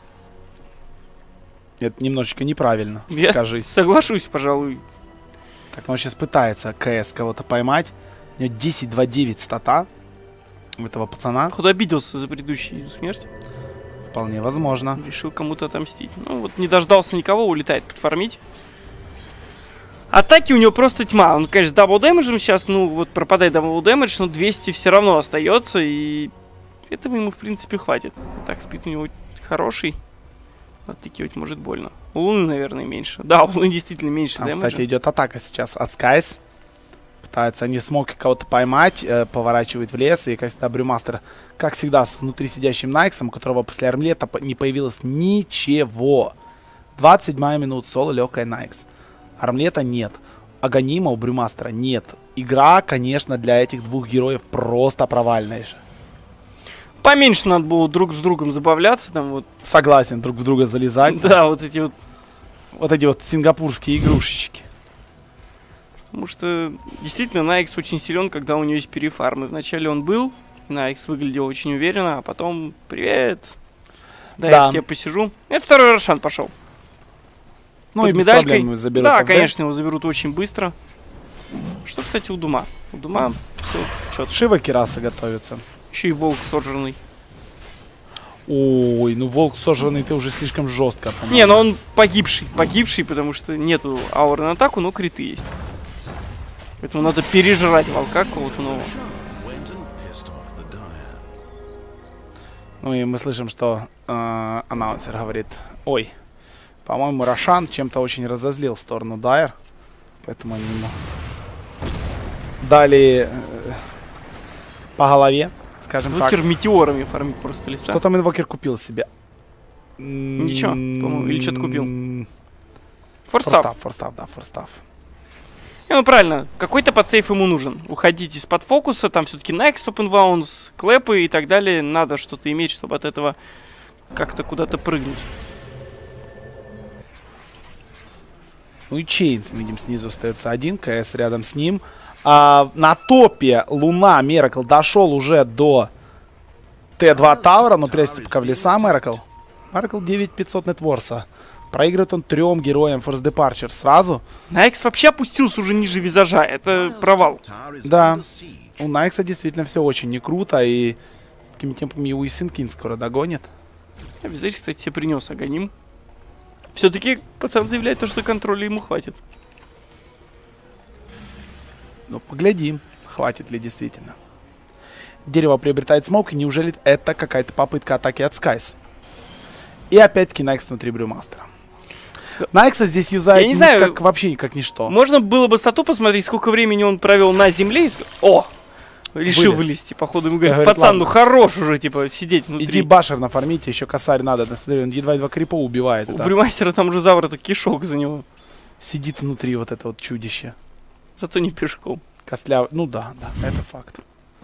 Это немножечко неправильно, Я кажись. соглашусь, пожалуй. Так, ну он сейчас пытается КС кого-то поймать. У него десять два девять стата у этого пацана. Походу обиделся за предыдущую смерть. Вполне возможно. Решил кому-то отомстить. Ну вот не дождался никого, улетает подфармить. Атаки у него просто тьма. Он, конечно, с дабл дэмэджем сейчас, ну вот пропадает дабл дэмэдж, но двести все равно остается. И этого ему, в принципе, хватит. Так, спид у него хороший. Оттыкивать может больно. У Луны, наверное, меньше. Да, у Луны действительно меньше Там, дэмэджа. кстати, идет атака сейчас от Скайс. Пытаются они смог кого-то поймать, э, поворачивает в лес. И, как всегда, Брюмастер, как всегда, с внутри сидящим Найксом, у которого после армлета по- не появилось ничего. двадцать седьмая минута, соло, легкая Найкс. Армлета нет. Аганима у Брюмастера нет. Игра, конечно, для этих двух героев просто провальнейшая. Поменьше надо было друг с другом забавляться. Там вот. Согласен, друг в друга залезать. Да, вот эти вот. Вот эти вот сингапурские игрушечки. Потому что действительно Найкс очень силен, когда у него есть перефармы. Вначале он был, Найкс выглядел очень уверенно, а потом привет. Да, Да. я тебе посижу. Это второй Рошан пошел. Ну Под и без медалькой. проблем заберут. Да, АФД. конечно, его заберут очень быстро. Что, кстати, у Дума? У Дума все четко. Шива Кираса готовится. Еще и волк сожранный. Ой, ну волк сожранный ты уже слишком жестко, по-моему. Не, но он погибший. Погибший, потому что нету ауры на атаку, но криты есть. Поэтому надо пережрать волка какого-то нового. Ну и мы слышим, что э, анонсер говорит: ой, по-моему, Рошан чем-то очень разозлил сторону Дайер. Поэтому они ему дали э, по голове, скажем Инвокер так. метеорами фармит просто леса. Что там инвокер купил себе? Ничего, по-моему, или что-то купил. М, Форстав. Форстав, форстав, да, форстав. Ну правильно, какой-то подсейф ему нужен. Уходить из-под фокуса, там все-таки Next, Open Wounds, клэпы и так далее. Надо что-то иметь, чтобы от этого как-то куда-то прыгнуть. Ну и Чейнс, мы видим, снизу остается один, КС рядом с ним. А, на топе Луна, Меракл дошел уже до Т два Таура, но прячется пока в леса Меракл. Меракл девять пятьсот нетворса. Проигрывает он трем героям Force Departure сразу. Найкс вообще опустился уже ниже визажа, это провал. Да, у Найкса действительно все очень не круто, и с такими темпами его и Синкин скоро догонит. А визаж, кстати, себе принес Аганим. Все-таки пацан заявляет то, что контроля ему хватит. Ну, поглядим, хватит ли действительно. Дерево приобретает смоук, и неужели это какая-то попытка атаки от Скайс? И опять-таки Найкс внутри Брюмастера. Найкса здесь юзает Я не ни знаю, как, вообще как ничто. Можно было бы стату посмотреть, сколько времени он провел на земле и... ск- О! Решил Вылез. вылезти, походу ему говорит: Говорит, пацан, ладно. ну хорош уже, типа, сидеть внутри. Иди башер нафармите, еще косарь надо. Да, смотри, он едва-едва крипо убивает. У Это. Брюмастера там уже заврата кишок за него. Сидит внутри вот это вот чудище. Зато не пешком. Костлявый. Ну да, да, это факт.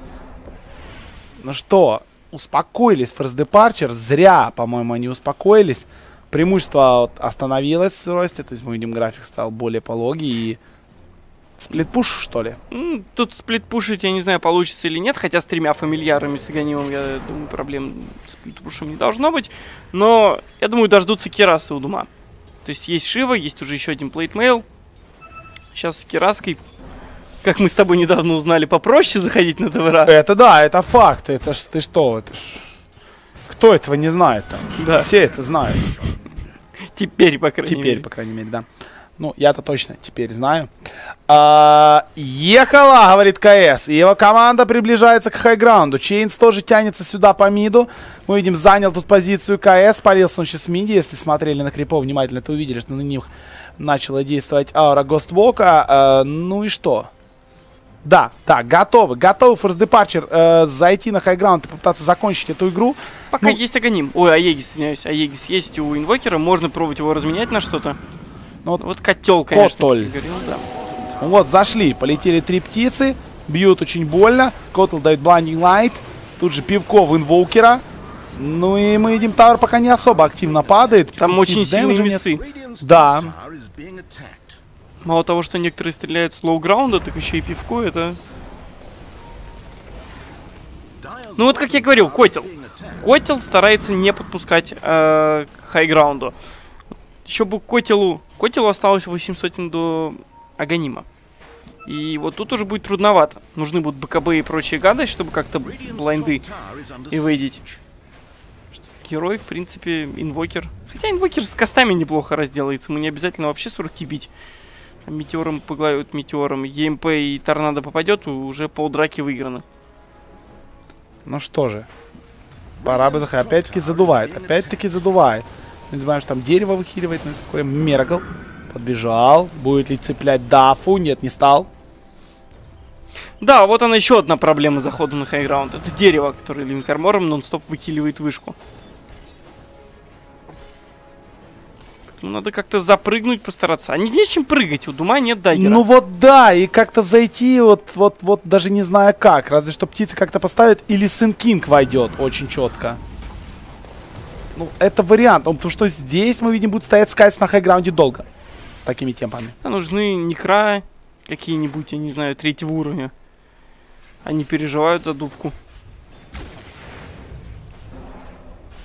Ну что, успокоились Force Departure. Зря, по-моему, они успокоились. Преимущество вот остановилось в росте. То есть мы видим, график стал более пологий. И сплитпуш, что ли? М, Тут сплитпушить, я не знаю, получится или нет. Хотя с тремя фамильярами с Аганимом, я думаю, проблем с сплитпушем не должно быть. Но, я думаю, дождутся Кирасы у Дума. То есть есть Шива, есть уже еще один плейтмейл. Сейчас с Кираской, как мы с тобой недавно узнали, попроще заходить на ТВР. Это да, это факт. Это ж ты что? Это ж... Кто этого не знает там? Да. Все это знают. Теперь, по крайней Теперь, мере. по крайней мере, да. Ну, я-то точно теперь знаю. А, ехала, говорит КС. И его команда приближается к хайграунду. Чейнс тоже тянется сюда по миду. Мы видим, занял тут позицию КС. Полился он сейчас в миде. Если смотрели на крипов внимательно, то увидели, что на них начала действовать аура Гоствока. А, ну и что? Да, да, готовы. Готовы Force Departure э, зайти на хайграунд и попытаться закончить эту игру. Пока Ну, есть Аганим. Ой, Аегис, извиняюсь. Аегис есть у инвокера. Можно пробовать его разменять на что-то. Ну, Ну, вот котел, конечно. Котоль. как говорил, да. Ну вот, зашли, полетели три птицы, бьют очень больно. Котл дает Blinding Light. Тут же пивко в инвокера. Ну и мы видим, Тауэр пока не особо активно падает. Там Птиц очень сильные дэмэджа нет. весы. Да. Мало того, что некоторые стреляют с лоу-граунда, так еще и пивко это... Ну вот, как я говорил, Котел. Котел старается не подпускать э, к хайграунду. Еще бы Котелу... Котелу осталось восемьсот до Аганима. И вот тут уже будет трудновато. Нужны будут БКБ и прочие гадости, чтобы как-то блайнды и выйдить. Герой, в принципе, инвокер. Хотя инвокер с костами неплохо разделается. Мы не обязательно вообще с руки бить. Там метеором поглавят метеором. ЕМП и торнадо попадет, уже полдраки выиграно. Ну что же. Пора бы заходить. Опять-таки задувает. Опять-таки задувает. Не забываем, что там дерево выхиливает. Ну, такой Меракл. Подбежал. Будет ли цеплять дафу? Нет, не стал. Да, вот она еще одна проблема захода на хайграунд. Это дерево, которое линкармором нон-стоп выхиливает вышку. Ну, надо как-то запрыгнуть, постараться. А не не с чем прыгать, у Дума нет дайгера. Ну вот да, и как-то зайти, вот, вот, вот даже не знаю как. Разве что птицы как-то поставят, или Синкинг войдет очень четко. Ну, это вариант. Ну, потому что здесь, мы видим, будет стоять Скайс на хайграунде долго. С такими темпами. А нужны некра какие-нибудь, я не знаю, третьего уровня. Они переживают за дувку.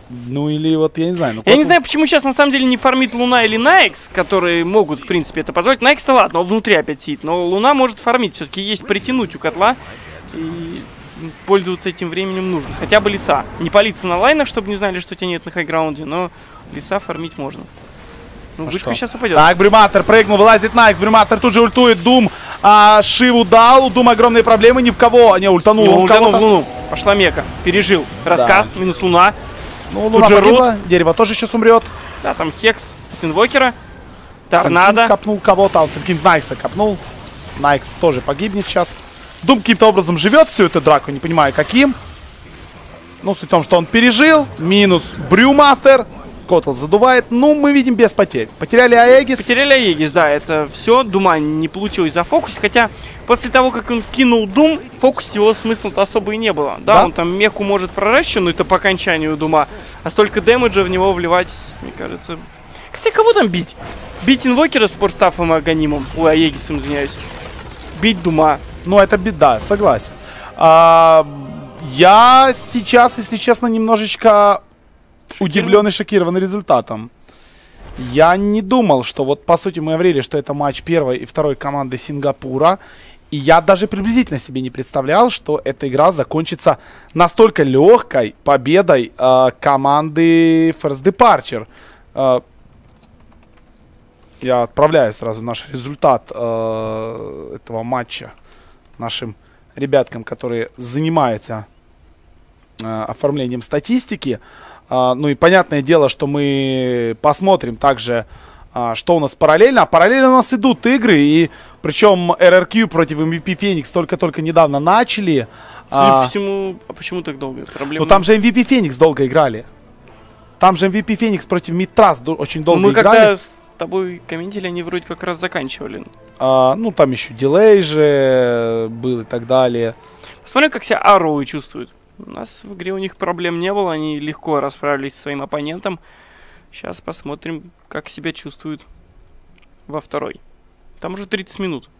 Ну или вот, я не знаю. Ну, я не знаю, почему сейчас на самом деле не фармит Луна или Найкс, которые могут, в принципе, это позволить. Найкс-то ладно, он внутри опять сидит, но Луна может фармить. Все-таки есть притянуть у котла, и пользоваться этим временем нужно. Хотя бы леса. Не палиться на лайнах, чтобы не знали, что тебя нет на хайграунде, но леса фармить можно. Ну, а вышка что? сейчас упадет. Так, Брюмастер прыгнул, вылазит Найкс, Брюмастер тут же ультует, Дум а, Шиву дал, у Дума огромные проблемы, ни в кого, не, ультанул, Ну, он в ультанул кого-то. в Луну. Пошла мека. Пережил. Раскаст, Да. минус Луна. Ну, Тут Луна же погибла, дерево тоже сейчас умрет. Да, там Хекс от инвокера. Торнадо. Санкинг копнул кого-то, он Санкинг Найкса копнул. Найкс тоже погибнет сейчас. Дум каким-то образом живет всю эту драку, не понимаю каким. Ну, суть в том, что он пережил. Минус Брюмастер. Котл задувает. Ну, мы видим без потерь. Потеряли Аегис. Потеряли Аегис, да, это все. Дума не получилось зафокусить. Хотя после того, как он кинул Дум, фокусить его смысла-то особо и не было. Да, Да? он там меку может проращивать, но это по окончанию Дума. А столько дэмэджа в него вливать, мне кажется... Хотя кого там бить? Бить инвокера с форстафом и аганимом. Ой, Аегисом, извиняюсь. Бить Дума. Ну, это беда, согласен. А, я сейчас, если честно, немножечко удивлен и шокирован результатом. Я не думал, что вот, по сути, мы говорили, что это матч первой и второй команды Сингапура. И я даже приблизительно себе не представлял, что эта игра закончится настолько легкой победой э, команды First Departure. Э, я отправляю сразу наш результат э, этого матча нашим ребяткам, которые занимаются э, оформлением статистики. Uh, ну и понятное дело, что мы посмотрим также, uh, что у нас параллельно. А параллельно у нас идут игры, и причем эр эр кью против эм ви пи Феникс только-только недавно начали. Судя Uh, по всему, а почему так долго? Проблема... ну там же эм ви пи Феникс долго играли. Там же эм ви пи Феникс против Мидтрас очень долго Мы играли. когда с тобой комментили, они вроде как раз заканчивали. Uh, ну там еще дилей же был и так далее. Посмотрим, как себя Арроуи чувствуют. У нас в игре у них проблем не было, они легко расправились со своим оппонентом. Сейчас посмотрим, как себя чувствуют во второй. Там уже тридцать минут.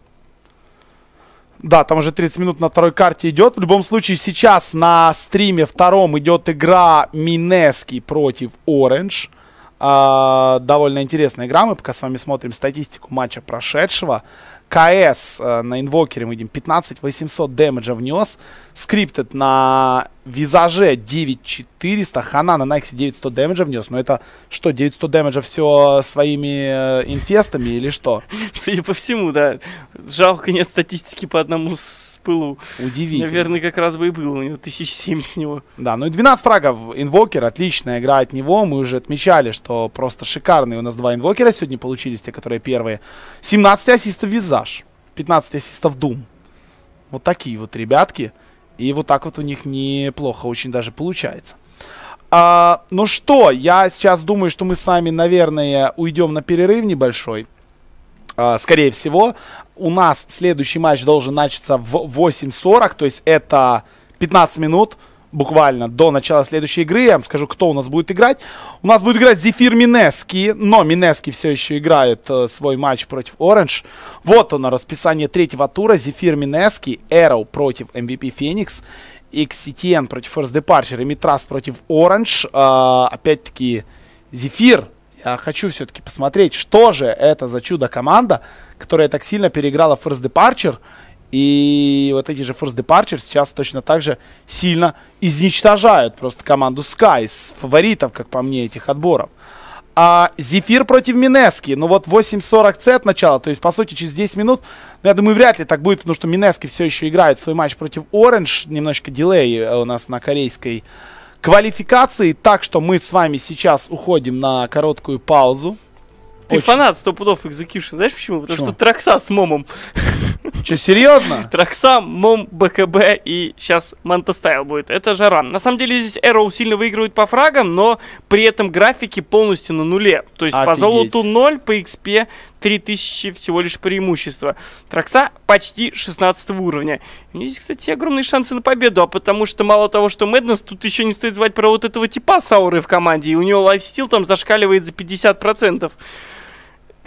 Да, там уже тридцать минут на второй карте идет. В любом случае, сейчас на стриме втором идет игра Минески против Orange. А, довольно интересная игра. Мы пока с вами смотрим статистику матча прошедшего. КС э, на инвокере мы видим пятнадцать восемьсот дэмэджа внес. Скриптед на Визаже девять четыреста. Хана на Найксе девять сто дэмэджа внес. Но это что, девять сто дэмэджа все своими э, инфестами или что? Судя по всему, да. Жалко, нет статистики по одному с пылу. Удивительно. Наверное, как раз бы и было. У него тысяч семь с него. Да, ну и двенадцать фрагов инвокер. Отличная игра от него. Мы уже отмечали, что просто шикарные у нас два инвокера сегодня получились, те, которые первые. семнадцать ассистов Визаж. пятнадцать ассистов Doom. Вот такие вот ребятки. И вот так вот у них неплохо очень даже получается. А, ну что, я сейчас думаю, что мы с вами, наверное, уйдем на перерыв небольшой. А, скорее всего. У нас следующий матч должен начаться в восемь сорок. То есть это пятнадцать минут. Буквально до начала следующей игры. Я вам скажу, кто у нас будет играть. У нас будет играть Зефир Минески. Но Минески все еще играют э, свой матч против Orange. Вот оно, расписание третьего тура. Зефир Минески, Arrow против эм ви пи Феникс, икс си ти эн против First Departure и Митрас против Orange. Э, опять-таки, Зефир. Я хочу все-таки посмотреть, что же это за чудо-команда, которая так сильно переиграла First Departure. И вот эти же First Departure сейчас точно так же сильно изничтожают просто команду Sky с фаворитов, как по мне, этих отборов. А Зефир против Минески. Ну вот восемь сорок цэ от начала, то есть по сути через десять минут. Я думаю, вряд ли так будет, потому что Минески все еще играет свой матч против Orange. Немножко дилей у нас на корейской квалификации. Так что мы с вами сейчас уходим на короткую паузу. Ты Очень... фанат сто пудов Execution, знаешь почему? Потому Почему? что Тракса с Момом. Че, серьезно? Тракса, Мом, БКБ и сейчас Мантастайл будет. Это Жаран. На самом деле здесь Arrow сильно выигрывает по фрагам, но при этом графики полностью на нуле. То есть Офигеть. по золоту ноль, по экспе три тысячи всего лишь преимущество. Тракса почти шестнадцатого уровня. У них здесь, кстати, огромные шансы на победу, а потому что мало того, что Мэднесс, тут еще не стоит звать про вот этого типа с аурой в команде, и у него лайфстил там зашкаливает за пятьдесят процентов.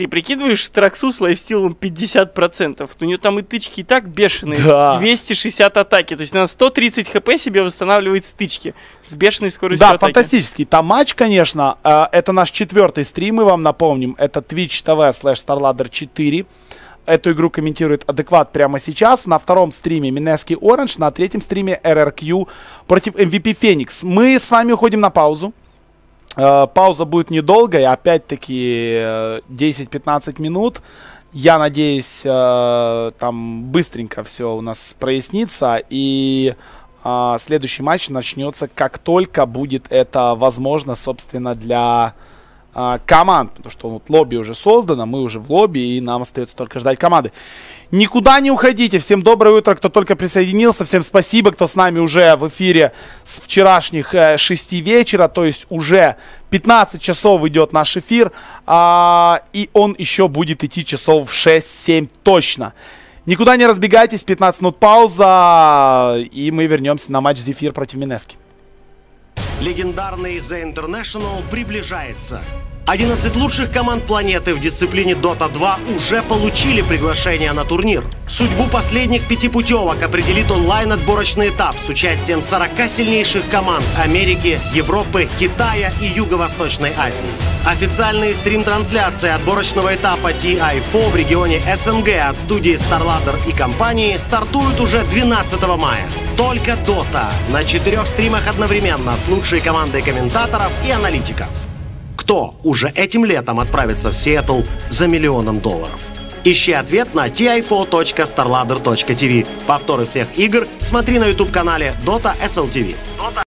Ты прикидываешь, Траксу с лайфстилом пятьдесят процентов. У нее там и тычки и так бешеные. Да. двести шестьдесят атаки. То есть она сто тридцать хп себе восстанавливает стычки. С бешеной скоростью Да, атаки. фантастический там матч, конечно. Э, это наш четвертый стрим, мы вам напомним. Это Twitch ти ви слэш StarLadder четыре. Эту игру комментирует Адекват прямо сейчас. На втором стриме Минески Оранж. На третьем стриме эр эр кью против эм ви пи Феникс. Мы с вами уходим на паузу. Э, пауза будет недолгой. Опять-таки э, десять-пятнадцать минут. Я надеюсь, э, там быстренько все у нас прояснится. И э, следующий матч начнется, как только будет это возможно, собственно, для э, команд. Потому что вот, лобби уже создано, мы уже в лобби, и нам остается только ждать команды. Никуда не уходите. Всем доброе утро, кто только присоединился. Всем спасибо, кто с нами уже в эфире с вчерашних э, шести вечера. То есть уже пятнадцать часов идет наш эфир. А, и он еще будет идти часов в шесть-семь точно. Никуда не разбегайтесь. пятнадцать минут пауза. И мы вернемся на матч Зефир против Минески. Легендарный The International приближается. одиннадцать лучших команд планеты в дисциплине дота два уже получили приглашение на турнир. Судьбу последних пяти путевок определит онлайн-отборочный этап с участием сорока сильнейших команд Америки, Европы, Китая и Юго-Восточной Азии. Официальные стрим-трансляции отборочного этапа ти ай эф о в регионе эс эн гэ от студии StarLadder и компании стартуют уже двенадцатого мая. Только дота на четырех стримах одновременно с лучшей командой комментаторов и аналитиков. Кто уже этим летом отправится в Сиэтл за миллионом долларов? Ищи ответ на ти ай эф о точка старладдер точка ти ви. Повторы всех игр смотри на YouTube-канале Dota эс эл ти ви.